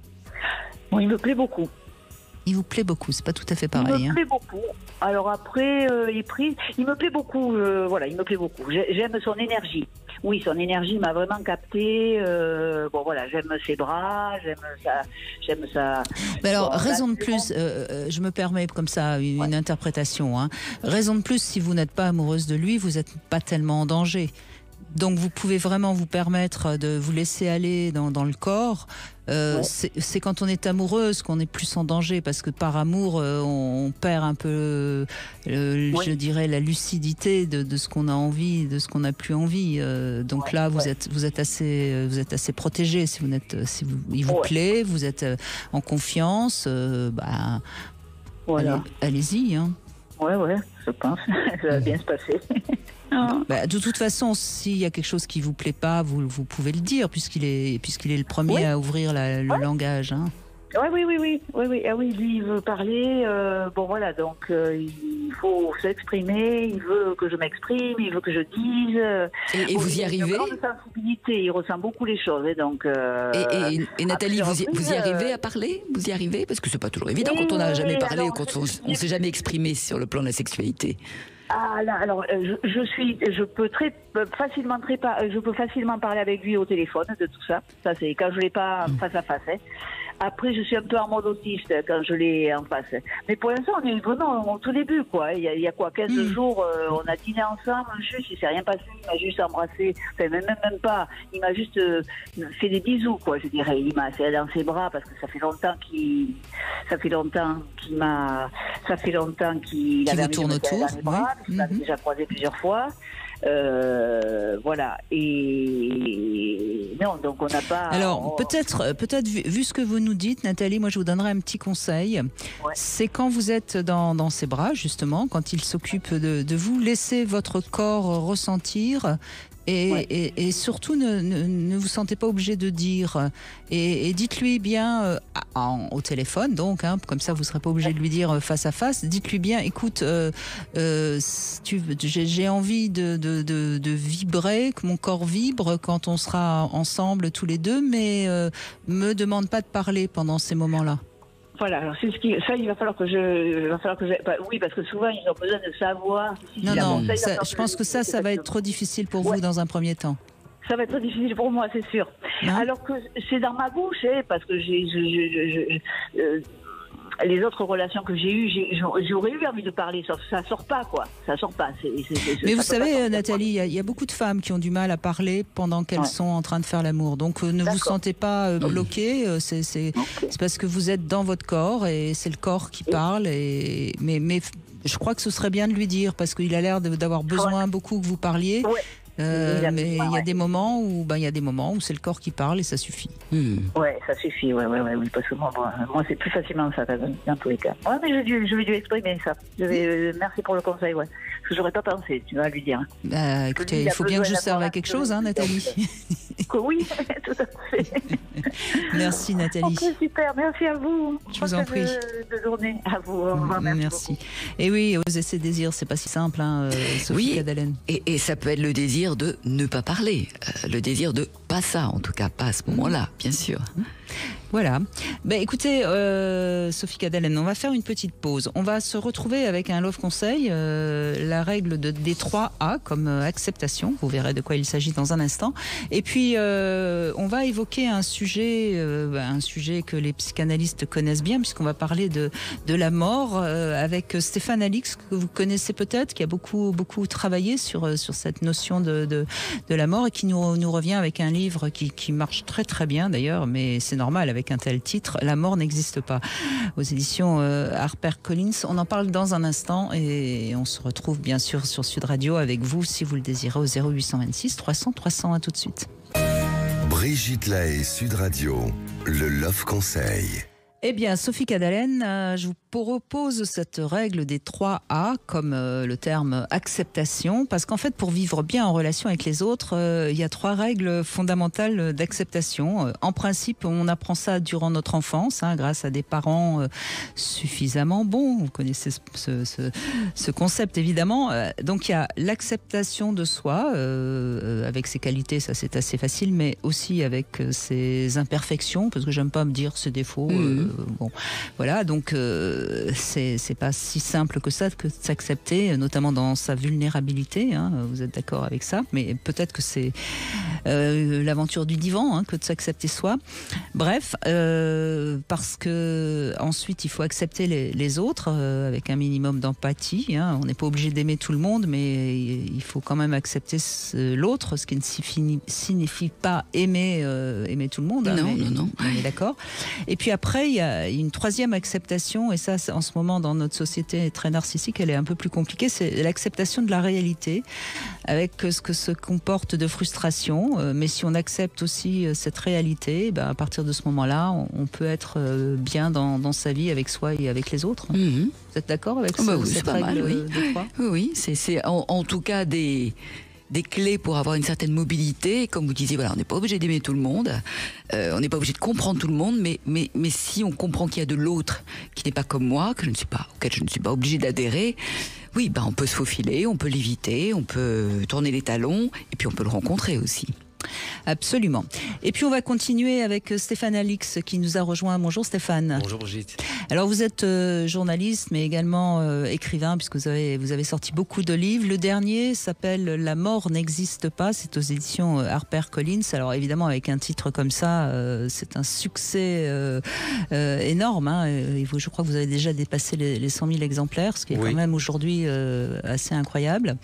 Bon, il me plaît beaucoup. Il vous plaît beaucoup, c'est pas tout à fait pareil. Il me hein. plaît beaucoup. Alors après, euh, éprise, il me plaît beaucoup. Euh, voilà, il me plaît beaucoup. J'aime son énergie. Oui, son énergie m'a vraiment capté. Euh, bon voilà, j'aime ses bras, j'aime sa, j'aime sa. Mais alors, bon, raison de plus, euh, je me permets comme ça une, ouais. une interprétation. Hein. Raison de plus, si vous n'êtes pas amoureuse de lui, vous n'êtes pas tellement en danger. Donc vous pouvez vraiment vous permettre de vous laisser aller dans, dans le corps. Euh, ouais. c'est, c'est quand on est amoureuse qu'on est plus en danger, parce que par amour, euh, on, on perd un peu, euh, ouais. je dirais, la lucidité de, de ce qu'on a envie, de ce qu'on n'a plus envie. Euh, donc ouais. là, vous ouais. êtes, vous êtes assez, vous êtes assez protégé. Si vous n'êtes, si vous, il vous ouais. plaît, vous êtes en confiance. Euh, bah, voilà. allez, allez-y. Hein. Ouais, ouais, je pense, ça va bien se passer. Bah, de toute façon, s'il y a quelque chose qui vous plaît pas, vous, vous pouvez le dire, puisqu'il est, puisqu'il est le premier oui. à ouvrir la, le ouais. langage. Hein. Ouais, oui, oui, oui, oui, oui, ah oui, lui il veut parler. Euh, bon voilà, donc euh, il faut s'exprimer. Il veut que je m'exprime. Il veut que je dise. Euh, et, et vous y arrivez? Il a une grande sensibilité. Il ressent beaucoup les choses. Et donc. Euh, et, et, et Nathalie, vous y, vous y arrivez à parler? Vous y arrivez? Parce que c'est pas toujours évident quand on n'a jamais parlé, alors, quand on, on s'est jamais exprimé sur le plan de la sexualité. Ah là, alors je, je suis, je peux très facilement, très pas, je peux facilement parler avec lui au téléphone de tout ça. Ça c'est quand je l'ai pas face à face. Hein. Après, je suis un peu en mode autiste quand je l'ai en face. Mais pour l'instant, on est vraiment au tout début, quoi. Il y a, il y a quoi, quinze mmh. jours, euh, on a dîné ensemble, juste, il s'est rien passé, il m'a juste embrassé, enfin, même, même, même pas, il m'a juste euh, fait des bisous, quoi, je dirais. Il m'a serré dans ses bras parce que ça fait longtemps qu'il, ça fait longtemps qu'il m'a, ça fait longtemps qu'il qui avait vous tourne autour, dans les bras, oui. mmh. mmh. déjà croisé plusieurs fois. Euh, voilà. Et non, donc on n'a pas. Alors on... peut-être, peut-être vu, vu ce que vous nous dites, Nathalie, moi je vous donnerai un petit conseil. Ouais. C'est quand vous êtes dans, dans ses bras, justement, quand il s'occupe de, de vous, laissez votre corps ressentir. Et, ouais. et, et surtout, ne, ne, ne vous sentez pas obligé de dire. Et, et dites-lui bien, euh, en, au téléphone, donc, hein, comme ça, vous ne serez pas obligé de lui dire face à face. Dites-lui bien, écoute, euh, euh, tu, j'ai, j'ai envie de, de, de, de vibrer, que mon corps vibre quand on sera ensemble tous les deux, mais euh, me demande pas de parler pendant ces moments-là. Voilà, alors c'est ce qui, ça, il va falloir que je, il va falloir que je, bah, oui, parce que souvent ils ont besoin de savoir. Si non, non, bon, ça, ça, je pense que ça, ça va être trop difficile pour ouais. vous dans un premier temps. Ça va être trop difficile pour moi, c'est sûr. Hein? Alors que c'est dans ma bouche, hein, parce que j'ai, je, je, je, je, euh, les autres relations que j'ai eues, j'ai, j'aurais eu envie de parler, sauf ça sort pas, quoi. Ça sort pas. C'est, c'est, c'est, Mais vous savez, Nathalie, il y, y a beaucoup de femmes qui ont du mal à parler pendant qu'elles ouais. sont en train de faire l'amour. Donc euh, ne D'accord. vous sentez pas euh, bloqué. Euh, c'est, c'est, okay. c'est parce que vous êtes dans votre corps et c'est le corps qui parle. Et, mais, mais je crois que ce serait bien de lui dire parce qu'il a l'air de, d'avoir besoin ouais. beaucoup que vous parliez. Ouais. Euh, mais il y a ouais. des moments où, ben, il y a des moments où c'est le corps qui parle et ça suffit. Mmh. Ouais, ça suffit, ouais, ouais, ouais, oui, parce que moi, moi, moi c'est plus facilement ça, dans tous les cas. Ouais, mais je vais dû, je vais dû exprimer ça. Je vais, euh, merci pour le conseil, ouais. Parce que j'aurais pas pensé, tu vas lui dire. Bah, écoutez, il faut bien que je serve à quelque chose, hein, Nathalie. Oui, tout à fait. Merci, Nathalie. Ok, super, merci à vous. Je vous en prie. De, de journée à vous. Au revoir, merci. merci. Et oui, oser ses désirs, c'est pas si simple, hein, Sophie oui, Cadalen. Et, et ça peut être le désir de ne pas parler, euh, le désir de pas ça, en tout cas pas à ce moment-là, bien sûr. Voilà. Ben, écoutez, euh, Sophie Cadalen, on va faire une petite pause. On va se retrouver avec un Love Conseil, euh, la règle de, des trois A comme euh, acceptation. Vous verrez de quoi il s'agit dans un instant. Et puis, euh, on va évoquer un sujet, euh, un sujet que les psychanalystes connaissent bien, puisqu'on va parler de, de la mort euh, avec Stéphane Alix, que vous connaissez peut-être, qui a beaucoup, beaucoup travaillé sur, sur cette notion de, de, de la mort et qui nous, nous revient avec un livre qui, qui marche très très bien d'ailleurs, mais c'est normal avec un tel titre, La mort n'existe pas, aux éditions euh, HarperCollins. On en parle dans un instant et on se retrouve bien sûr sur Sud Radio avec vous si vous le désirez au zéro huit cent vingt-six trois cents trois cents. À tout de suite. Brigitte Lahaie, Sud Radio, le Love Conseil. Eh bien, Sophie Cadalen, euh, je vous propose cette règle des trois A, comme euh, le terme acceptation, parce qu'en fait, pour vivre bien en relation avec les autres, euh, il y a trois règles fondamentales d'acceptation. Euh, en principe, on apprend ça durant notre enfance, hein, grâce à des parents euh, suffisamment bons. Vous connaissez ce, ce, ce, ce concept, évidemment. Euh, donc, il y a l'acceptation de soi, euh, avec ses qualités, ça c'est assez facile, mais aussi avec euh, ses imperfections, parce que j'aime pas me dire ses défauts. Mmh. Euh, bon, voilà, donc euh, c'est, c'est pas si simple que ça que de s'accepter, notamment dans sa vulnérabilité, hein, vous êtes d'accord avec ça, mais peut-être que c'est euh, l'aventure du divan, hein, que de s'accepter soi. Bref, euh, parce que ensuite il faut accepter les, les autres euh, avec un minimum d'empathie, hein. On n'est pas obligé d'aimer tout le monde, mais il faut quand même accepter ce, l'autre, ce qui ne signifie, signifie pas aimer, euh, aimer tout le monde, hein, non, mais, non, non. On est d'accord. Et puis après, il y a une troisième acceptation, et ça, en ce moment, dans notre société très narcissique, elle est un peu plus compliquée, c'est l'acceptation de la réalité, avec ce que se comporte de frustration. Mais si on accepte aussi cette réalité, ben, à partir de ce moment-là, on, on peut être bien dans, dans sa vie avec soi et avec les autres. Mmh. Vous êtes d'accord avec oh bah ce, oui, cette c'est pas règle mal, oui. de trois ? Oui, oui, c'est, c'est en, en tout cas des... des clés pour avoir une certaine mobilité. Comme vous disiez, voilà, on n'est pas obligé d'aimer tout le monde, euh, on n'est pas obligé de comprendre tout le monde, mais, mais, mais si on comprend qu'il y a de l'autre qui n'est pas comme moi, que je ne suis pas, auquel je ne suis pas obligé d'adhérer, oui, ben on peut se faufiler, on peut l'éviter, on peut tourner les talons, et puis on peut le rencontrer aussi. Absolument. Et puis on va continuer avec Stéphane Alix qui nous a rejoint. Bonjour Stéphane. Bonjour Brigitte. Alors vous êtes euh, journaliste mais également euh, écrivain puisque vous avez, vous avez sorti beaucoup de livres. Le dernier s'appelle La mort n'existe pas, c'est aux éditions euh, HarperCollins. Alors évidemment avec un titre comme ça, euh, c'est un succès euh, euh, énorme. Hein. Et vous, je crois que vous avez déjà dépassé les, les cent mille exemplaires, ce qui est oui. quand même aujourd'hui euh, assez incroyable.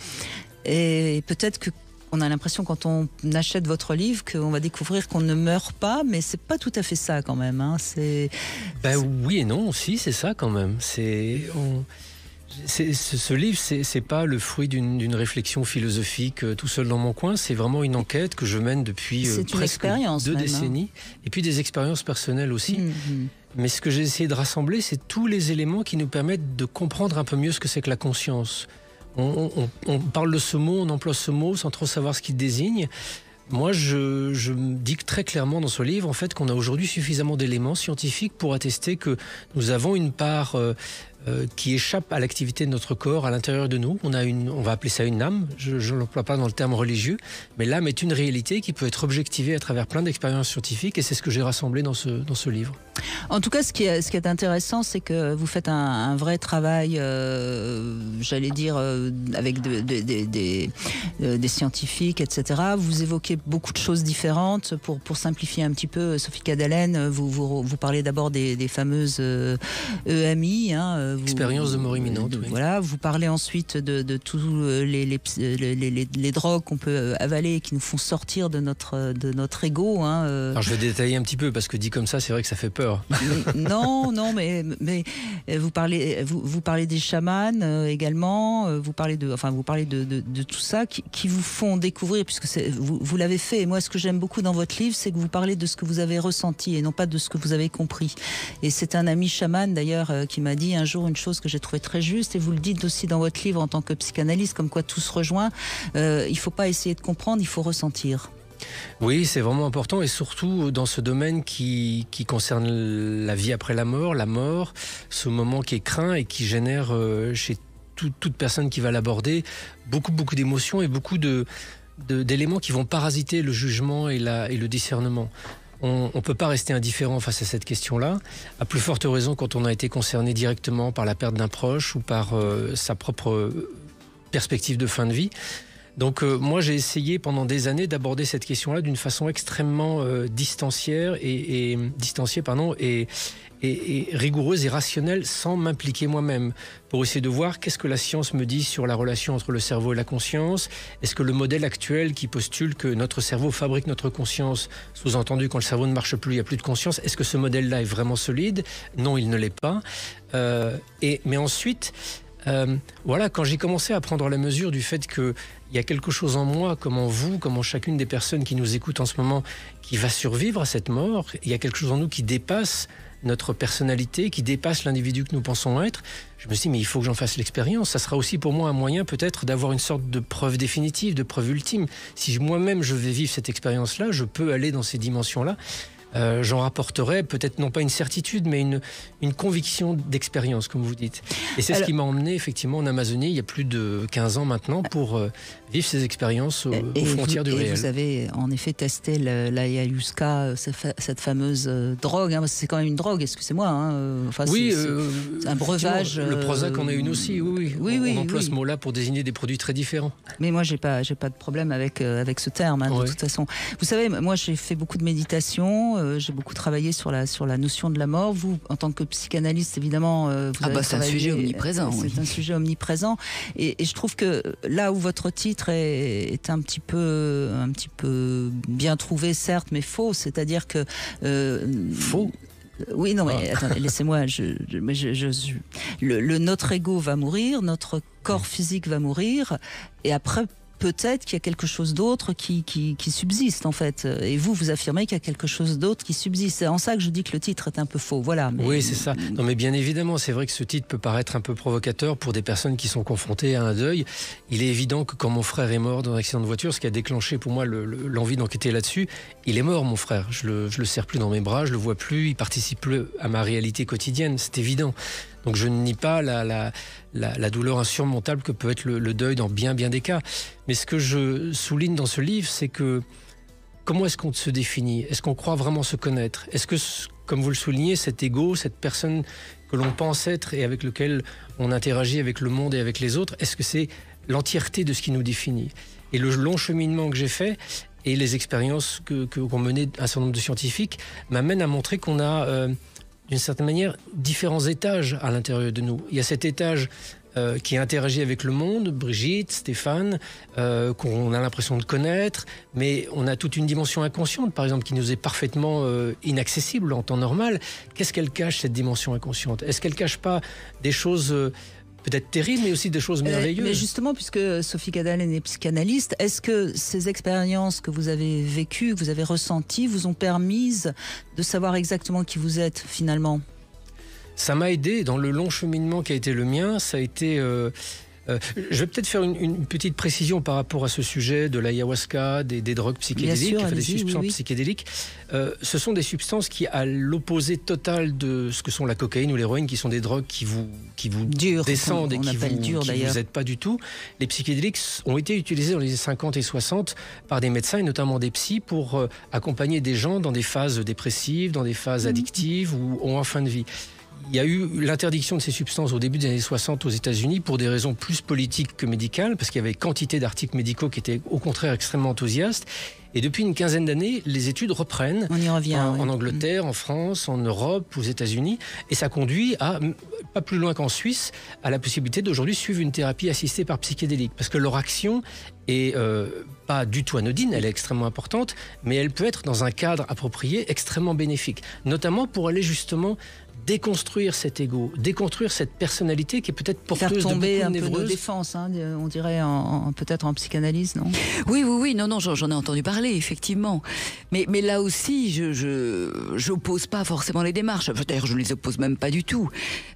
Et peut-être que on a l'impression quand on achète votre livre qu'on va découvrir qu'on ne meurt pas, mais c'est pas tout à fait ça quand même. Hein. C'est, ben c'est... oui et non, si c'est ça quand même. C'est, on... c'est, ce, ce livre, c'est, c'est pas le fruit d'une, d'une réflexion philosophique euh, tout seul dans mon coin. C'est vraiment une enquête que je mène depuis euh, presque deux même, décennies, hein. Et puis des expériences personnelles aussi. Mm-hmm. Mais ce que j'ai essayé de rassembler, c'est tous les éléments qui nous permettent de comprendre un peu mieux ce que c'est que la conscience. On, on, on parle de ce mot, on emploie ce mot sans trop savoir ce qu'il désigne. Moi, je, je dis très clairement dans ce livre en fait, qu'on a aujourd'hui suffisamment d'éléments scientifiques pour attester que nous avons une part euh, euh, qui échappe à l'activité de notre corps à l'intérieur de nous. On a une, on va appeler ça une âme, je ne l'emploie pas dans le terme religieux, mais l'âme est une réalité qui peut être objectivée à travers plein d'expériences scientifiques et c'est ce que j'ai rassemblé dans ce, dans ce livre. En tout cas, ce qui est, ce qui est intéressant, c'est que vous faites un, un vrai travail, euh, j'allais dire, euh, avec de, de, de, de, de, des scientifiques, et cetera. Vous évoquez beaucoup de choses différentes. Pour, pour simplifier un petit peu, Sophie Cadalen, vous, vous, vous parlez d'abord des, des fameuses euh, E M I. Hein, vous, Expérience de mort imminente, oui. Voilà, vous parlez ensuite de, de tous les, les, les, les, les drogues qu'on peut avaler et qui nous font sortir de notre, de notre ego. Hein. Alors je vais détailler un petit peu, parce que dit comme ça, c'est vrai que ça fait peur. non, non, mais, mais vous parlez, vous, vous parlez des chamans euh, également. Euh, vous parlez de, enfin, vous parlez de, de, de tout ça qui, qui vous font découvrir, puisque c'est, vous, vous l'avez fait. Et moi, ce que j'aime beaucoup dans votre livre, c'est que vous parlez de ce que vous avez ressenti et non pas de ce que vous avez compris. Et c'est un ami chaman d'ailleurs euh, qui m'a dit un jour une chose que j'ai trouvée très juste. Et vous le dites aussi dans votre livre en tant que psychanalyste, comme quoi tout se rejoint. Euh, il ne faut pas essayer de comprendre, il faut ressentir. Oui, c'est vraiment important et surtout dans ce domaine qui, qui concerne la vie après la mort, la mort, ce moment qui est craint et qui génère euh, chez tout, toute personne qui va l'aborder beaucoup, beaucoup d'émotions et beaucoup de, de, d'éléments qui vont parasiter le jugement et, la, et le discernement. On ne peut pas rester indifférent face à cette question-là, à plus forte raison quand on a été concerné directement par la perte d'un proche ou par euh, sa propre perspective de fin de vie. Donc euh, moi j'ai essayé pendant des années d'aborder cette question-là d'une façon extrêmement euh, distancière et, et distanciée pardon et, et, et rigoureuse et rationnelle sans m'impliquer moi-même pour essayer de voir qu'est-ce que la science me dit sur la relation entre le cerveau et la conscience. Est-ce que le modèle actuel qui postule que notre cerveau fabrique notre conscience, sous-entendu quand le cerveau ne marche plus, il n'y a plus de conscience, est-ce que ce modèle-là est vraiment solide? Non, il ne l'est pas. Euh, et, mais ensuite, euh, voilà, quand j'ai commencé à prendre la mesure du fait que il y a quelque chose en moi, comme en vous, comme en chacune des personnes qui nous écoutent en ce moment, qui va survivre à cette mort. Il y a quelque chose en nous qui dépasse notre personnalité, qui dépasse l'individu que nous pensons être. Je me suis dit, mais il faut que j'en fasse l'expérience. Ça sera aussi pour moi un moyen peut-être d'avoir une sorte de preuve définitive, de preuve ultime. Si moi-même je vais vivre cette expérience-là, je peux aller dans ces dimensions-là. Euh, j'en rapporterai peut-être non pas une certitude, mais une, une conviction d'expérience, comme vous dites. Et c'est Alors, ce qui m'a emmené effectivement en Amazonie il y a plus de quinze ans maintenant pour euh, vivre ces expériences au, aux frontières vous, du et réel. Vous avez en effet testé l'ayahuasca, cette fameuse euh, drogue, hein, c'est quand même une drogue, excusez-moi. Hein, enfin, oui, c'est, euh, c'est un breuvage. Le Prozac en a une aussi, oui. oui. oui, on, oui on emploie oui. ce mot-là pour désigner des produits très différents. Mais moi, j'ai pas, j'ai pas de problème avec, euh, avec ce terme, hein, de ouais. toute façon. Vous savez, moi, j'ai fait beaucoup de méditation, euh, j'ai beaucoup travaillé sur la, sur la notion de la mort. Vous, en tant que psychanalyste, évidemment, euh, vous ah avez bah, c'est un sujet omniprésent. C'est oui. un sujet omniprésent. Et, et je trouve que là où votre titre est, est un petit peu, un petit peu bien trouvé, certes, mais faux, c'est-à-dire que euh, faux. Oui, non, mais attendez, laissez-moi. Je, je, je, je, je, le, le, notre ego va mourir, notre corps physique va mourir, et après. peut-être qu'il y a quelque chose d'autre qui, qui, qui subsiste en fait. Et vous, vous affirmez qu'il y a quelque chose d'autre qui subsiste. C'est en ça que je dis que le titre est un peu faux. Voilà. Mais... Oui, c'est ça. Non, mais bien évidemment, c'est vrai que ce titre peut paraître un peu provocateur pour des personnes qui sont confrontées à un deuil. Il est évident que quand mon frère est mort dans un accident de voiture, ce qui a déclenché pour moi le, le, l'envie d'enquêter là-dessus, il est mort, mon frère. Je le, je le serre plus dans mes bras, je le vois plus, il participe plus à ma réalité quotidienne. C'est évident. Donc je ne nie pas la, la, la, la douleur insurmontable que peut être le, le deuil dans bien bien des cas. Mais ce que je souligne dans ce livre, c'est que comment est-ce qu'on se définit? Est-ce qu'on croit vraiment se connaître? Est-ce que, comme vous le soulignez, cet ego, cette personne que l'on pense être et avec lequel on interagit avec le monde et avec les autres, est-ce que c'est l'entièreté de ce qui nous définit? Et le long cheminement que j'ai fait et les expériences que, que, qu'ont menées un certain nombre de scientifiques m'amènent à montrer qu'on a... Euh, d'une certaine manière, différents étages à l'intérieur de nous. Il y a cet étage euh, qui interagit avec le monde, Brigitte, Stéphane, euh, qu'on a l'impression de connaître, mais on a toute une dimension inconsciente, par exemple, qui nous est parfaitement euh, inaccessible en temps normal. Qu'est-ce qu'elle cache, cette dimension inconsciente? Est-ce qu'elle ne cache pas des choses... Euh, peut-être terribles, mais aussi des choses merveilleuses. Euh, mais justement, puisque Sophie Cadalen est psychanalyste, est-ce que ces expériences que vous avez vécues, que vous avez ressenties, vous ont permis de savoir exactement qui vous êtes finalement? Ça m'a aidé dans le long cheminement qui a été le mien. Ça a été... Euh, euh, je vais peut-être faire une, une petite précision par rapport à ce sujet de l'ayahuasca, des, des drogues psychédéliques, sûr, enfin, des substances oui, oui. psychédéliques. Euh, ce sont des substances qui, à l'opposé total de ce que sont la cocaïne ou l'héroïne, qui sont des drogues qui vous, qui vous dur, descendent on, on et qui vous, dur, qui vous aident pas du tout. Les psychédéliques ont été utilisés dans les années cinquante et soixante par des médecins et notamment des psys pour euh, accompagner des gens dans des phases dépressives, dans des phases mmh. addictives ou, ou en fin de vie. Il y a eu l'interdiction de ces substances au début des années soixante aux États-Unis pour des raisons plus politiques que médicales, parce qu'il y avait quantité d'articles médicaux qui étaient au contraire extrêmement enthousiastes. Et depuis une quinzaine d'années, les études reprennent. On y revient, en, oui. en Angleterre, en France, en Europe, aux États-Unis. Et ça conduit à, pas plus loin qu'en Suisse, à la possibilité d'aujourd'hui suivre une thérapie assistée par psychédélique. Parce que leur action est euh, pas du tout anodine, elle est extrêmement importante, mais elle peut être dans un cadre approprié extrêmement bénéfique. Notamment pour aller justement déconstruire cet ego, déconstruire cette personnalité qui est peut-être porteuse de beaucoup de névroses. Faire tomber un peu nos défenses, hein, on dirait en, en, peut-être en psychanalyse, non? Oui, oui, oui, non, non, j'en ai entendu parler, effectivement. Mais, mais là aussi, je, je, j'oppose pas forcément les démarches. D'ailleurs, je ne les oppose même pas du tout.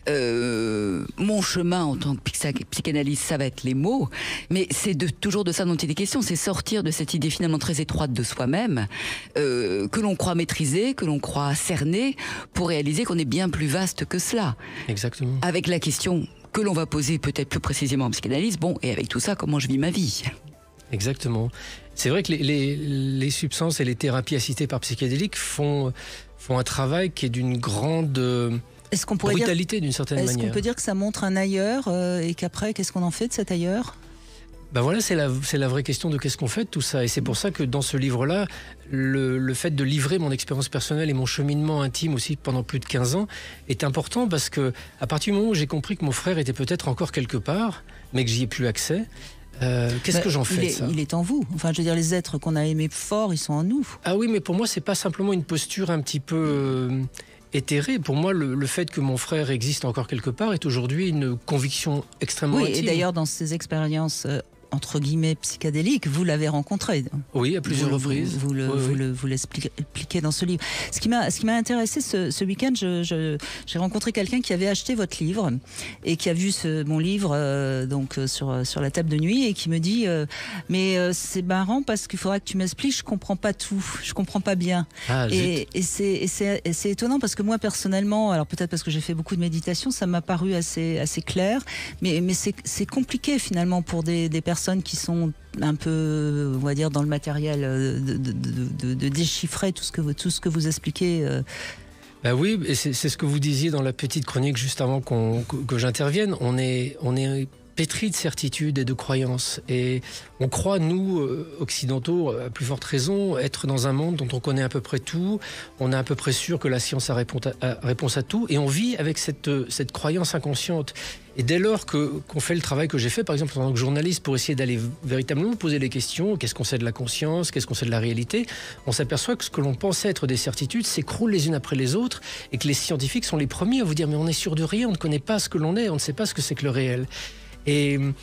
Euh, mon chemin en tant que psychanalyste, ça va être les mots, mais c'est de, toujours de ça dont il est question, c'est sortir de cette idée finalement très étroite de soi-même, euh, que l'on croit maîtriser, que l'on croit cerner, pour réaliser qu'on est bien plus vaste que cela. Exactement. Avec la question que l'on va poser peut-être plus précisément en psychanalyse, bon, et avec tout ça, comment je vis ma vie? Exactement. C'est vrai que les, les, les substances et les thérapies assistées par psychédéliques font, font un travail qui est d'une grande est-ce qu'on pourrait brutalité dire, d'une certaine est-ce manière. Est-ce qu'on peut dire que ça montre un ailleurs euh, et qu'après, qu'est-ce qu'on en fait de cet ailleurs? Ben voilà, c'est la, c'est la vraie question de qu'est-ce qu'on fait de tout ça. Et c'est pour ça que dans ce livre-là, le, le fait de livrer mon expérience personnelle et mon cheminement intime aussi pendant plus de quinze ans est important parce que à partir du moment où j'ai compris que mon frère était peut-être encore quelque part, mais que j'y ai plus accès, euh, qu'est-ce bah, que j'en fais il est, de ça? Il est en vous. Enfin, je veux dire, les êtres qu'on a aimés fort, ils sont en nous. Ah oui, mais pour moi, c'est pas simplement une posture un petit peu... Euh, éthéré. Pour moi, le, le fait que mon frère existe encore quelque part est aujourd'hui une conviction extrêmement oui, intime. Et d'ailleurs, dans ces expériences euh, entre guillemets psychédélique, vous l'avez rencontré. Oui, à plusieurs vous, reprises. Vous, vous, le, oui, vous, oui. le, vous l'expliquez dans ce livre. Ce qui m'a, ce qui m'a intéressé ce, ce week-end, je, je, j'ai rencontré quelqu'un qui avait acheté votre livre et qui a vu ce, mon livre euh, donc sur sur la table de nuit et qui me dit euh, mais euh, c'est marrant parce qu'il faudra que tu m'expliques, je comprends pas tout, je comprends pas bien. Ah, et, et c'est et c'est et c'est étonnant parce que moi personnellement, alors peut-être parce que j'ai fait beaucoup de méditation, ça m'a paru assez assez clair, mais mais c'est c'est compliqué finalement pour des des personnes qui sont un peu, on va dire, dans le matériel, de, de, de, de, de déchiffrer tout ce que vous, tout ce que vous expliquez. Euh. Ben oui, et c'est, c'est ce que vous disiez dans la petite chronique juste avant qu'on, que, que j'intervienne. On est, on est pétri de certitudes et de croyances. Et on croit, nous, occidentaux, à plus forte raison, être dans un monde dont on connaît à peu près tout. On est à peu près sûr que la science a réponse à, a réponse à tout. Et on vit avec cette, cette croyance inconsciente. Et dès lors que, qu'on fait le travail que j'ai fait, par exemple, en tant que journaliste, pour essayer d'aller véritablement poser les questions, qu'est-ce qu'on sait de la conscience, qu'est-ce qu'on sait de la réalité, on s'aperçoit que ce que l'on pensait être des certitudes s'écroule les unes après les autres et que les scientifiques sont les premiers à vous dire « mais on est sûr de rien, on ne connaît pas ce que l'on est, on ne sait pas ce que c'est que le réel ». Et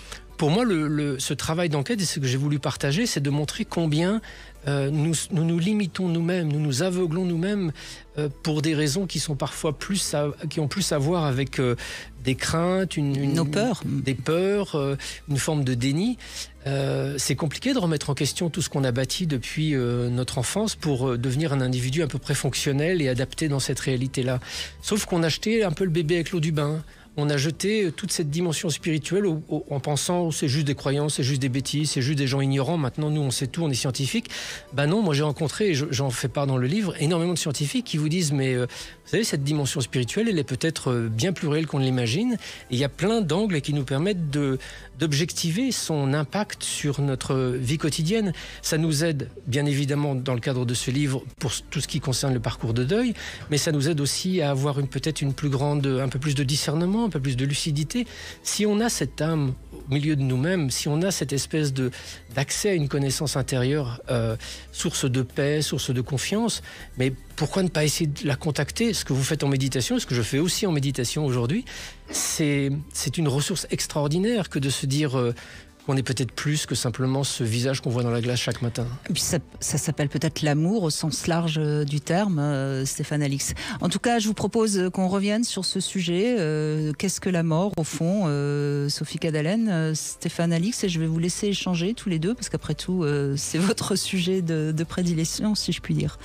pour moi, le, le, ce travail d'enquête, et ce que j'ai voulu partager, c'est de montrer combien euh, nous, nous nous limitons nous-mêmes, nous nous aveuglons nous-mêmes euh, pour des raisons qui sont parfois plus à, qui ont plus à voir avec euh, des craintes, une, une, nos peurs, des peurs, euh, une forme de déni. Euh, c'est compliqué de remettre en question tout ce qu'on a bâti depuis euh, notre enfance pour euh, devenir un individu à peu près fonctionnel et adapté dans cette réalité-là. Sauf qu'on a jeté un peu le bébé avec l'eau du bain. On a jeté toute cette dimension spirituelle au, au, en pensant que c'est juste des croyances, c'est juste des bêtises, c'est juste des gens ignorants. Maintenant, nous, on sait tout, on est scientifiques. Ben non, moi j'ai rencontré, et j'en fais part dans le livre, énormément de scientifiques qui vous disent, mais euh, vous savez, cette dimension spirituelle, elle est peut-être euh, bien plus réelle qu'on ne l'imagine. Et il y a plein d'angles qui nous permettent de, d'objectiver son impact sur notre vie quotidienne. Ça nous aide, bien évidemment, dans le cadre de ce livre, pour tout ce qui concerne le parcours de deuil, mais ça nous aide aussi à avoir une, peut-être une plus grande, un peu plus de discernement, un peu plus de lucidité. Si on a cette âme au milieu de nous-mêmes, si on a cette espèce de, d'accès à une connaissance intérieure, euh, source de paix, source de confiance, mais pourquoi ne pas essayer de la contacter? Ce que vous faites en méditation, ce que je fais aussi en méditation aujourd'hui, c'est, c'est une ressource extraordinaire que de se dire euh, qu'on est peut-être plus que simplement ce visage qu'on voit dans la glace chaque matin. Et puis ça, ça s'appelle peut-être l'amour au sens large du terme, euh, Stéphane Alix. En tout cas, je vous propose qu'on revienne sur ce sujet. Euh, qu'est-ce que la mort, au fond, euh, Sophie Cadalen, euh, Stéphane Alix, et je vais vous laisser échanger tous les deux, parce qu'après tout, euh, c'est votre sujet de, de prédilection, si je puis dire.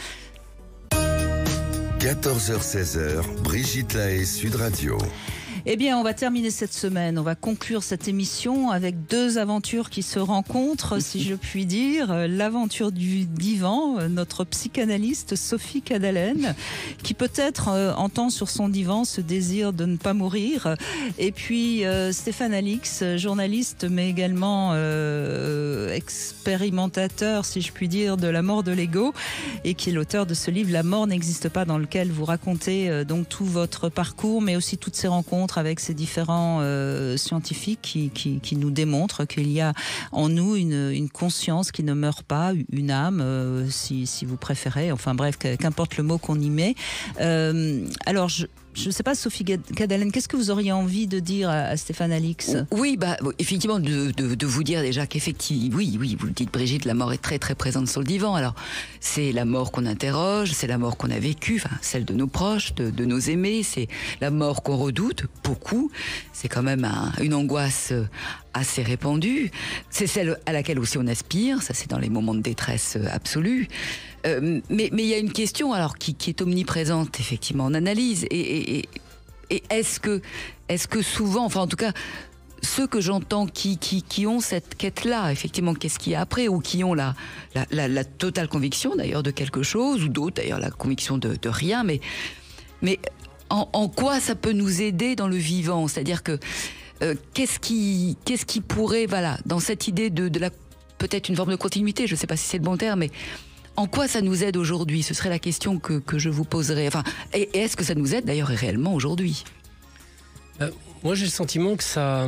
quatorze heures seize heures, Brigitte Lahaie, Sud Radio. Eh bien, on va terminer cette semaine, on va conclure cette émission avec deux aventures qui se rencontrent, si je puis dire. L'aventure du divan, notre psychanalyste Sophie Cadalen, qui peut-être euh, entend sur son divan ce désir de ne pas mourir. Et puis euh, Stéphane Alix, journaliste, mais également euh, expérimentateur, si je puis dire, de la mort de l'ego, et qui est l'auteur de ce livre « La mort n'existe pas », dans lequel vous racontez euh, donc tout votre parcours, mais aussi toutes ces rencontres avec ces différents euh, scientifiques qui, qui, qui nous démontrent qu'il y a en nous une, une conscience qui ne meurt pas, une âme, euh, si, si vous préférez, enfin bref, qu'importe le mot qu'on y met. Euh, alors, je Je ne sais pas, Sophie Cadalen, qu'est-ce que vous auriez envie de dire à, à Stéphane Alix? Oui, bah, effectivement, de, de, de vous dire déjà qu'effectivement, oui, oui, vous le dites, Brigitte, la mort est très, très présente sur le divan. Alors, c'est la mort qu'on interroge, c'est la mort qu'on a vécue, enfin, celle de nos proches, de, de nos aimés, c'est la mort qu'on redoute, beaucoup. C'est quand même un, une angoisse assez répandue. C'est celle à laquelle aussi on aspire, ça c'est dans les moments de détresse absolue. Euh, mais mais il y a une question alors qui, qui est omniprésente effectivement en analyse et, et, et est-ce que est-ce que souvent, enfin en tout cas ceux que j'entends qui, qui, qui ont cette quête-là, effectivement, qu'est-ce qu'il y a après, ou qui ont la, la, la, la totale conviction d'ailleurs de quelque chose, ou d'autres d'ailleurs la conviction de, de rien, mais, mais en, en quoi ça peut nous aider dans le vivant? C'est-à-dire que euh, qu'est-ce qui, qu'est-ce qui pourrait, voilà, dans cette idée de, de la, peut-être une forme de continuité, je ne sais pas si c'est le bon terme, mais en quoi ça nous aide aujourd'hui? Ce serait la question que, que je vous poserais. Enfin, et, et est-ce que ça nous aide d'ailleurs réellement aujourd'hui? euh, Moi, j'ai le sentiment que ça,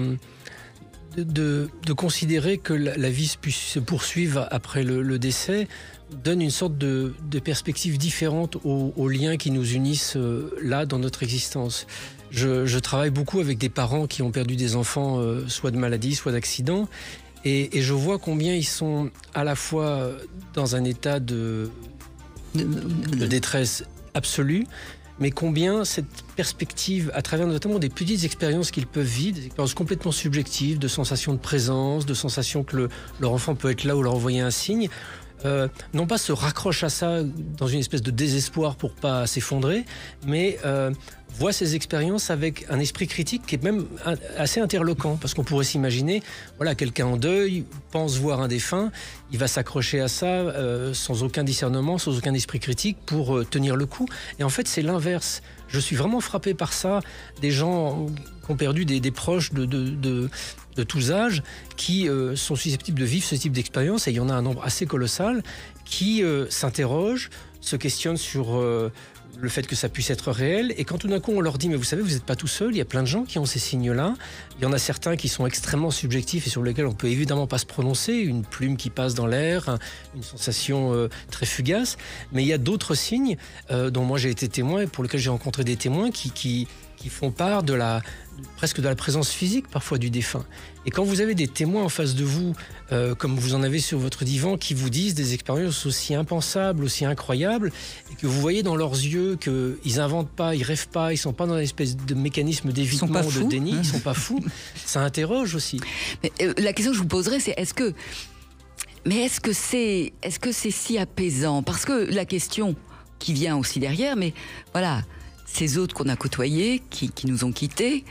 de, de, de considérer que la, la vie puisse se poursuivre après le, le décès donne une sorte de, de perspective différente aux, aux liens qui nous unissent euh, là dans notre existence. Je, je travaille beaucoup avec des parents qui ont perdu des enfants, euh, soit de maladie, soit d'accident. Et, et je vois combien ils sont à la fois dans un état de, de, de détresse absolue, mais combien cette perspective, à travers notamment des petites expériences qu'ils peuvent vivre, des expériences complètement subjectives, de sensations de présence, de sensations que le, leur enfant peut être là ou leur envoyer un signe, euh, non pas se raccrochent à ça dans une espèce de désespoir pour pas s'effondrer, mais euh, voit ces expériences avec un esprit critique qui est même assez interloquant, parce qu'on pourrait s'imaginer, voilà, quelqu'un en deuil pense voir un défunt, il va s'accrocher à ça euh, sans aucun discernement, sans aucun esprit critique pour euh, tenir le coup. Et en fait, c'est l'inverse. Je suis vraiment frappé par ça, des gens qui ont perdu des, des proches de, de, de, de tous âges, qui euh, sont susceptibles de vivre ce type d'expérience, et il y en a un nombre assez colossal, qui euh, s'interrogent, se questionnent sur euh, le fait que ça puisse être réel, et quand tout d'un coup on leur dit mais vous savez vous n'êtes pas tout seul, il y a plein de gens qui ont ces signes-là, il y en a certains qui sont extrêmement subjectifs et sur lesquels on peut évidemment pas se prononcer, une plume qui passe dans l'air, une sensation euh, très fugace, mais il y a d'autres signes euh, dont moi j'ai été témoin et pour lesquels j'ai rencontré des témoins qui, qui, qui font part de la, presque de la présence physique parfois du défunt. Et quand vous avez des témoins en face de vous, euh, comme vous en avez sur votre divan, qui vous disent des expériences aussi impensables, aussi incroyables, et que vous voyez dans leurs yeux qu'ils n'inventent pas, ils rêvent pas, ils sont pas dans une espèce de mécanisme d'évitement, de déni, ils sont pas fous, ça interroge aussi. Mais, euh, la question que je vous poserais, c'est est-ce que, mais est-ce que c'est, est-ce que c'est si apaisant? Parce que la question qui vient aussi derrière, mais voilà, ces autres qu'on a côtoyés, qui, qui nous ont quittés,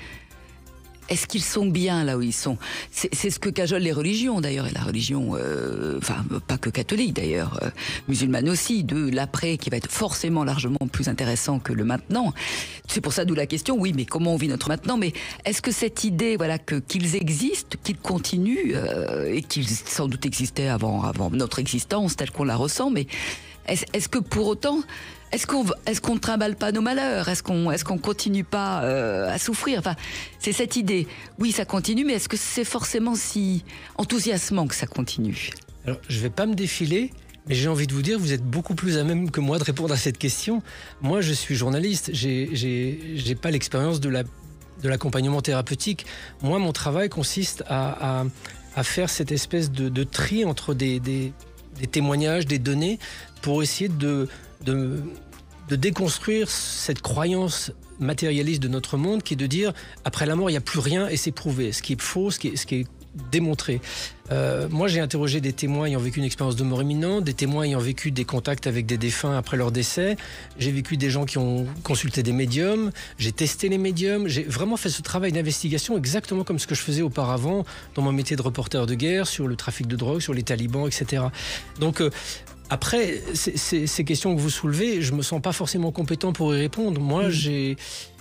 est-ce qu'ils sont bien là où ils sont? C'est, c'est ce que cajolent les religions d'ailleurs, et la religion, euh, enfin pas que catholique d'ailleurs, euh, musulmane aussi, de l'après qui va être forcément largement plus intéressant que le maintenant. C'est pour ça d'où la question, oui, mais comment on vit notre maintenant? Mais est-ce que cette idée, voilà, que qu'ils existent, qu'ils continuent, euh, et qu'ils sans doute existaient avant, avant notre existence telle qu'on la ressent, mais est-ce, est-ce que pour autant... Est-ce qu'on est-ce qu'on ne trimballe pas nos malheurs? Est-ce qu'on est-ce qu'on continue pas euh, à souffrir? Enfin, c'est cette idée. Oui, ça continue, mais est-ce que c'est forcément si enthousiasmant que ça continue? Alors, je vais pas me défiler, mais j'ai envie de vous dire, vous êtes beaucoup plus à même que moi de répondre à cette question. Moi, je suis journaliste. J'ai j'ai j'ai pas l'expérience de la de l'accompagnement thérapeutique. Moi, mon travail consiste à à, à faire cette espèce de, de tri entre des, des des témoignages, des données, pour essayer de De, de déconstruire cette croyance matérialiste de notre monde qui est de dire après la mort il n'y a plus rien et c'est prouvé, ce qui est faux, ce qui est, ce qui est démontré. Euh, moi j'ai interrogé des témoins ayant vécu une expérience de mort imminente, des témoins ayant vécu des contacts avec des défunts après leur décès, j'ai vécu des gens qui ont consulté des médiums, j'ai testé les médiums, j'ai vraiment fait ce travail d'investigation exactement comme ce que je faisais auparavant dans mon métier de reporter de guerre sur le trafic de drogue, sur les talibans, et cetera. Donc euh, Après, c'est, c'est, ces questions que vous soulevez, je me sens pas forcément compétent pour y répondre. Moi, mmh. j'ai,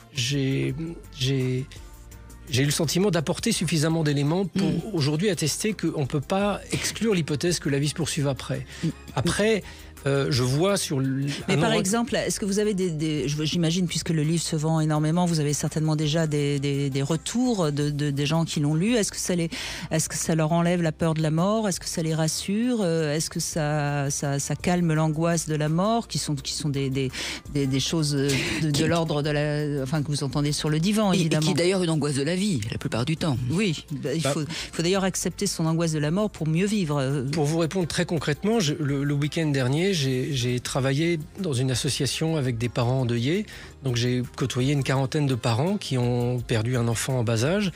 j'ai, j'ai, j'ai eu le sentiment d'apporter suffisamment d'éléments pour mmh. aujourd'hui attester qu'on ne peut pas exclure l'hypothèse que la vie se poursuive après. Mmh. Après, euh, je vois sur... Le, Mais par endroit... exemple, est-ce que vous avez des, des... J'imagine, puisque le livre se vend énormément, vous avez certainement déjà des, des, des retours de, de, des gens qui l'ont lu. Est-ce que, ça les, est-ce que ça leur enlève la peur de la mort? Est-ce que ça les rassure? Est-ce que ça, ça, ça calme l'angoisse de la mort, qui sont, qui sont des, des, des, des choses de, de l'ordre de la... Enfin, que vous entendez sur le divan, évidemment. Et qui est d'ailleurs une angoisse de la vie, la plupart du temps. Oui, il faut, bah, faut d'ailleurs accepter son angoisse de la mort pour mieux vivre. Pour vous répondre très concrètement, je, le, le week-end dernier, j'ai, j'ai travaillé dans une association avec des parents endeuillés. Donc j'ai côtoyé une quarantaine de parents qui ont perdu un enfant en bas âge.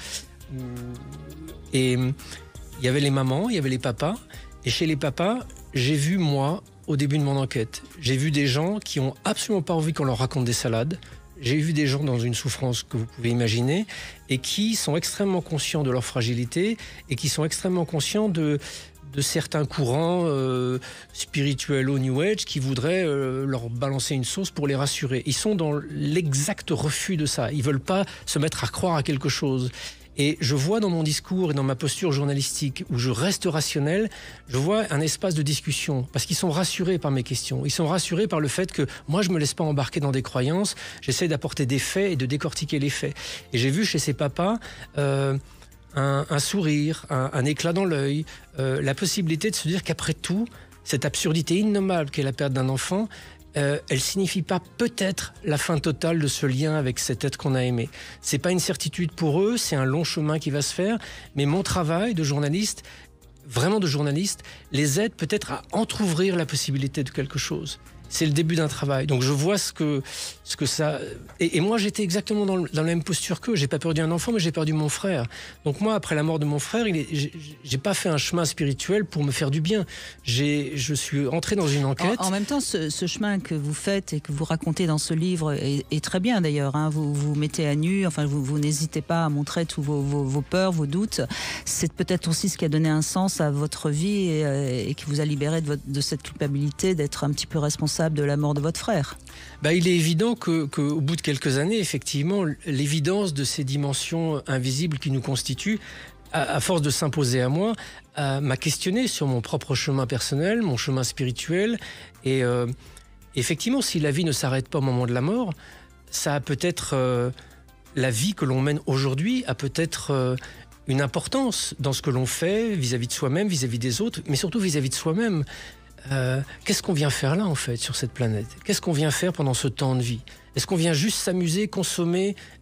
Et il y avait les mamans, il y avait les papas. Et chez les papas, j'ai vu, moi, au début de mon enquête, j'ai vu des gens qui ont absolument pas envie qu'on leur raconte des salades. J'ai vu des gens dans une souffrance que vous pouvez imaginer et qui sont extrêmement conscients de leur fragilité et qui sont extrêmement conscients de... de certains courants euh, spirituels au New Age qui voudraient euh, leur balancer une sauce pour les rassurer. Ils sont dans l'exact refus de ça. Ils veulent pas se mettre à croire à quelque chose. Et je vois dans mon discours et dans ma posture journalistique où je reste rationnel, je vois un espace de discussion parce qu'ils sont rassurés par mes questions. Ils sont rassurés par le fait que moi, je me laisse pas embarquer dans des croyances. J'essaie d'apporter des faits et de décortiquer les faits. Et j'ai vu chez ces papas... Euh, Un, un sourire, un, un éclat dans l'œil, euh, la possibilité de se dire qu'après tout, cette absurdité innommable qu'est la perte d'un enfant, euh, elle signifie pas peut-être la fin totale de ce lien avec cet être qu'on a aimé. C'est pas une certitude pour eux, c'est un long chemin qui va se faire, mais mon travail de journaliste, vraiment de journaliste, les aide peut-être à entrouvrir la possibilité de quelque chose. C'est le début d'un travail. Donc je vois ce que, ce que ça... Et, et moi, j'étais exactement dans, le, dans la même posture qu'eux. J'ai pas perdu un enfant, mais j'ai perdu mon frère. Donc moi, après la mort de mon frère, il est, j'ai, j'ai pas fait un chemin spirituel pour me faire du bien. J'ai, je suis entré dans une enquête. En, en même temps, ce, ce chemin que vous faites et que vous racontez dans ce livre est, est très bien d'ailleurs. Hein. Vous vous mettez à nu, enfin vous, vous n'hésitez pas à montrer tous vos, vos, vos peurs, vos doutes. C'est peut-être aussi ce qui a donné un sens à votre vie et, et qui vous a libéré de, votre, de cette culpabilité d'être un petit peu responsable de la mort de votre frère. Bah, il est évident que, qu'au bout de quelques années, effectivement, l'évidence de ces dimensions invisibles qui nous constituent, à, à force de s'imposer à moi, euh, m'a questionné sur mon propre chemin personnel, mon chemin spirituel. Et euh, effectivement, si la vie ne s'arrête pas au moment de la mort, ça a peut-être... Euh, la vie que l'on mène aujourd'hui a peut-être... Euh, une importance dans ce que l'on fait vis-à-vis de soi-même, vis-à-vis des autres, mais surtout vis-à-vis de soi-même. Euh, qu'est-ce qu'on vient faire là, en fait, sur cette planète? Qu'est-ce qu'on vient faire pendant ce temps de vie? Est-ce qu'on vient juste s'amuser, consommer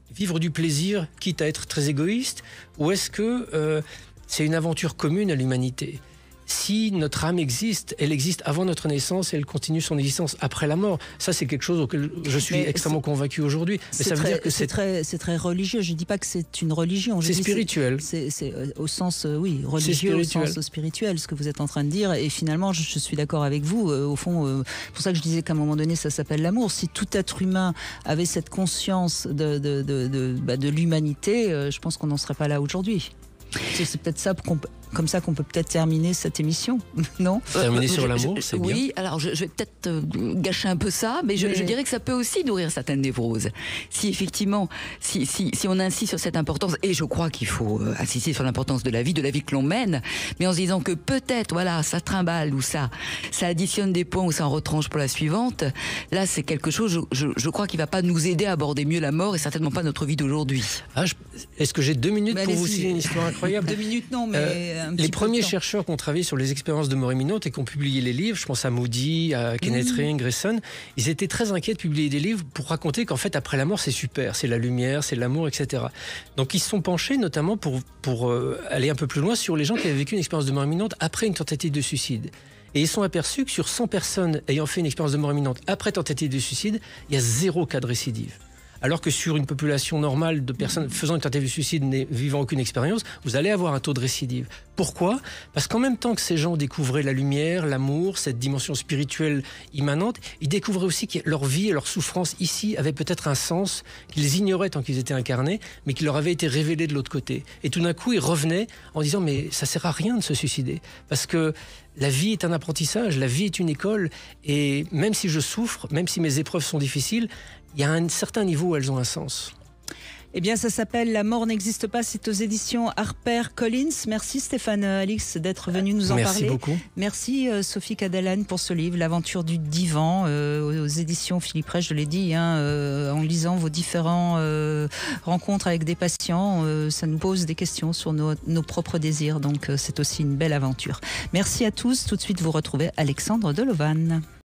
vivre du plaisir, quitte à être très égoïste, ou est-ce que euh, c'est une aventure commune à l'humanité ? Si notre âme existe, elle existe avant notre naissance et elle continue son existence après la mort. Ça, c'est quelque chose auquel je suis mais extrêmement convaincu aujourd'hui. Mais ça veut très, dire que c'est très, c'est très religieux. Je ne dis pas que c'est une religion. C'est spirituel. C'est, c'est, c'est au sens, oui, religieux, au sens spirituel, ce que vous êtes en train de dire. Et finalement, je, je suis d'accord avec vous. Euh, au fond, euh, c'est pour ça que je disais qu'à un moment donné, ça s'appelle l'amour. Si tout être humain avait cette conscience de, de, de, de, bah, de l'humanité, euh, je pense qu'on n'en serait pas là aujourd'hui. C'est, c'est peut-être ça qu'on peut... Comme ça qu'on peut peut-être terminer cette émission, non ? Terminer sur l'amour, c'est bien. Oui, alors je, je vais peut-être euh, gâcher un peu ça, mais je, mais je dirais que ça peut aussi nourrir certaines névroses. Si effectivement, si, si, si on insiste sur cette importance, et je crois qu'il faut euh, insister sur l'importance de la vie, de la vie que l'on mène, mais en se disant que peut-être, voilà, ça trimballe ou ça, ça additionne des points ou ça en retranche pour la suivante, là c'est quelque chose, je, je, je crois, qui ne va pas nous aider à aborder mieux la mort et certainement pas notre vie d'aujourd'hui. Ah, je, est-ce que j'ai deux minutes bah, pour vous citer une histoire incroyable ? Deux minutes, non, mais... Euh, Les premiers chercheurs qui ont travaillé sur les expériences de mort imminente et qui ont publié les livres, je pense à Moody, à Kenneth mmh. Ring, Grayson, ils étaient très inquiets de publier des livres pour raconter qu'en fait, après la mort, c'est super, c'est la lumière, c'est l'amour, et cetera. Donc, ils se sont penchés notamment pour, pour euh, aller un peu plus loin sur les gens qui avaient vécu une expérience de mort imminente après une tentative de suicide. Et ils sont aperçus que sur cent personnes ayant fait une expérience de mort imminente après tentative de suicide, il y a zéro cas de récidive. Alors que sur une population normale de personnes faisant une tentative de suicide ne vivant aucune expérience, vous allez avoir un taux de récidive. Pourquoi ? Parce qu'en même temps que ces gens découvraient la lumière, l'amour, cette dimension spirituelle immanente, ils découvraient aussi que leur vie et leur souffrance ici avaient peut-être un sens qu'ils ignoraient tant qu'ils étaient incarnés, mais qui leur avait été révélé de l'autre côté. Et tout d'un coup, ils revenaient en disant « mais ça sert à rien de se suicider ». Parce que la vie est un apprentissage, la vie est une école, et même si je souffre, même si mes épreuves sont difficiles, il y a un certain niveau où elles ont un sens. Eh bien, ça s'appelle La mort n'existe pas. C'est aux éditions HarperCollins. Merci Stéphane Alix d'être venu nous en Merci parler. Merci beaucoup. Merci euh, Sophie Cadalane pour ce livre, L'aventure du divan, euh, aux éditions Philippe Rey, je l'ai dit, hein, euh, en lisant vos différentes euh, rencontres avec des patients, euh, ça nous pose des questions sur nos, nos propres désirs. Donc, euh, c'est aussi une belle aventure. Merci à tous. Tout de suite, vous retrouvez Alexandre Delovan.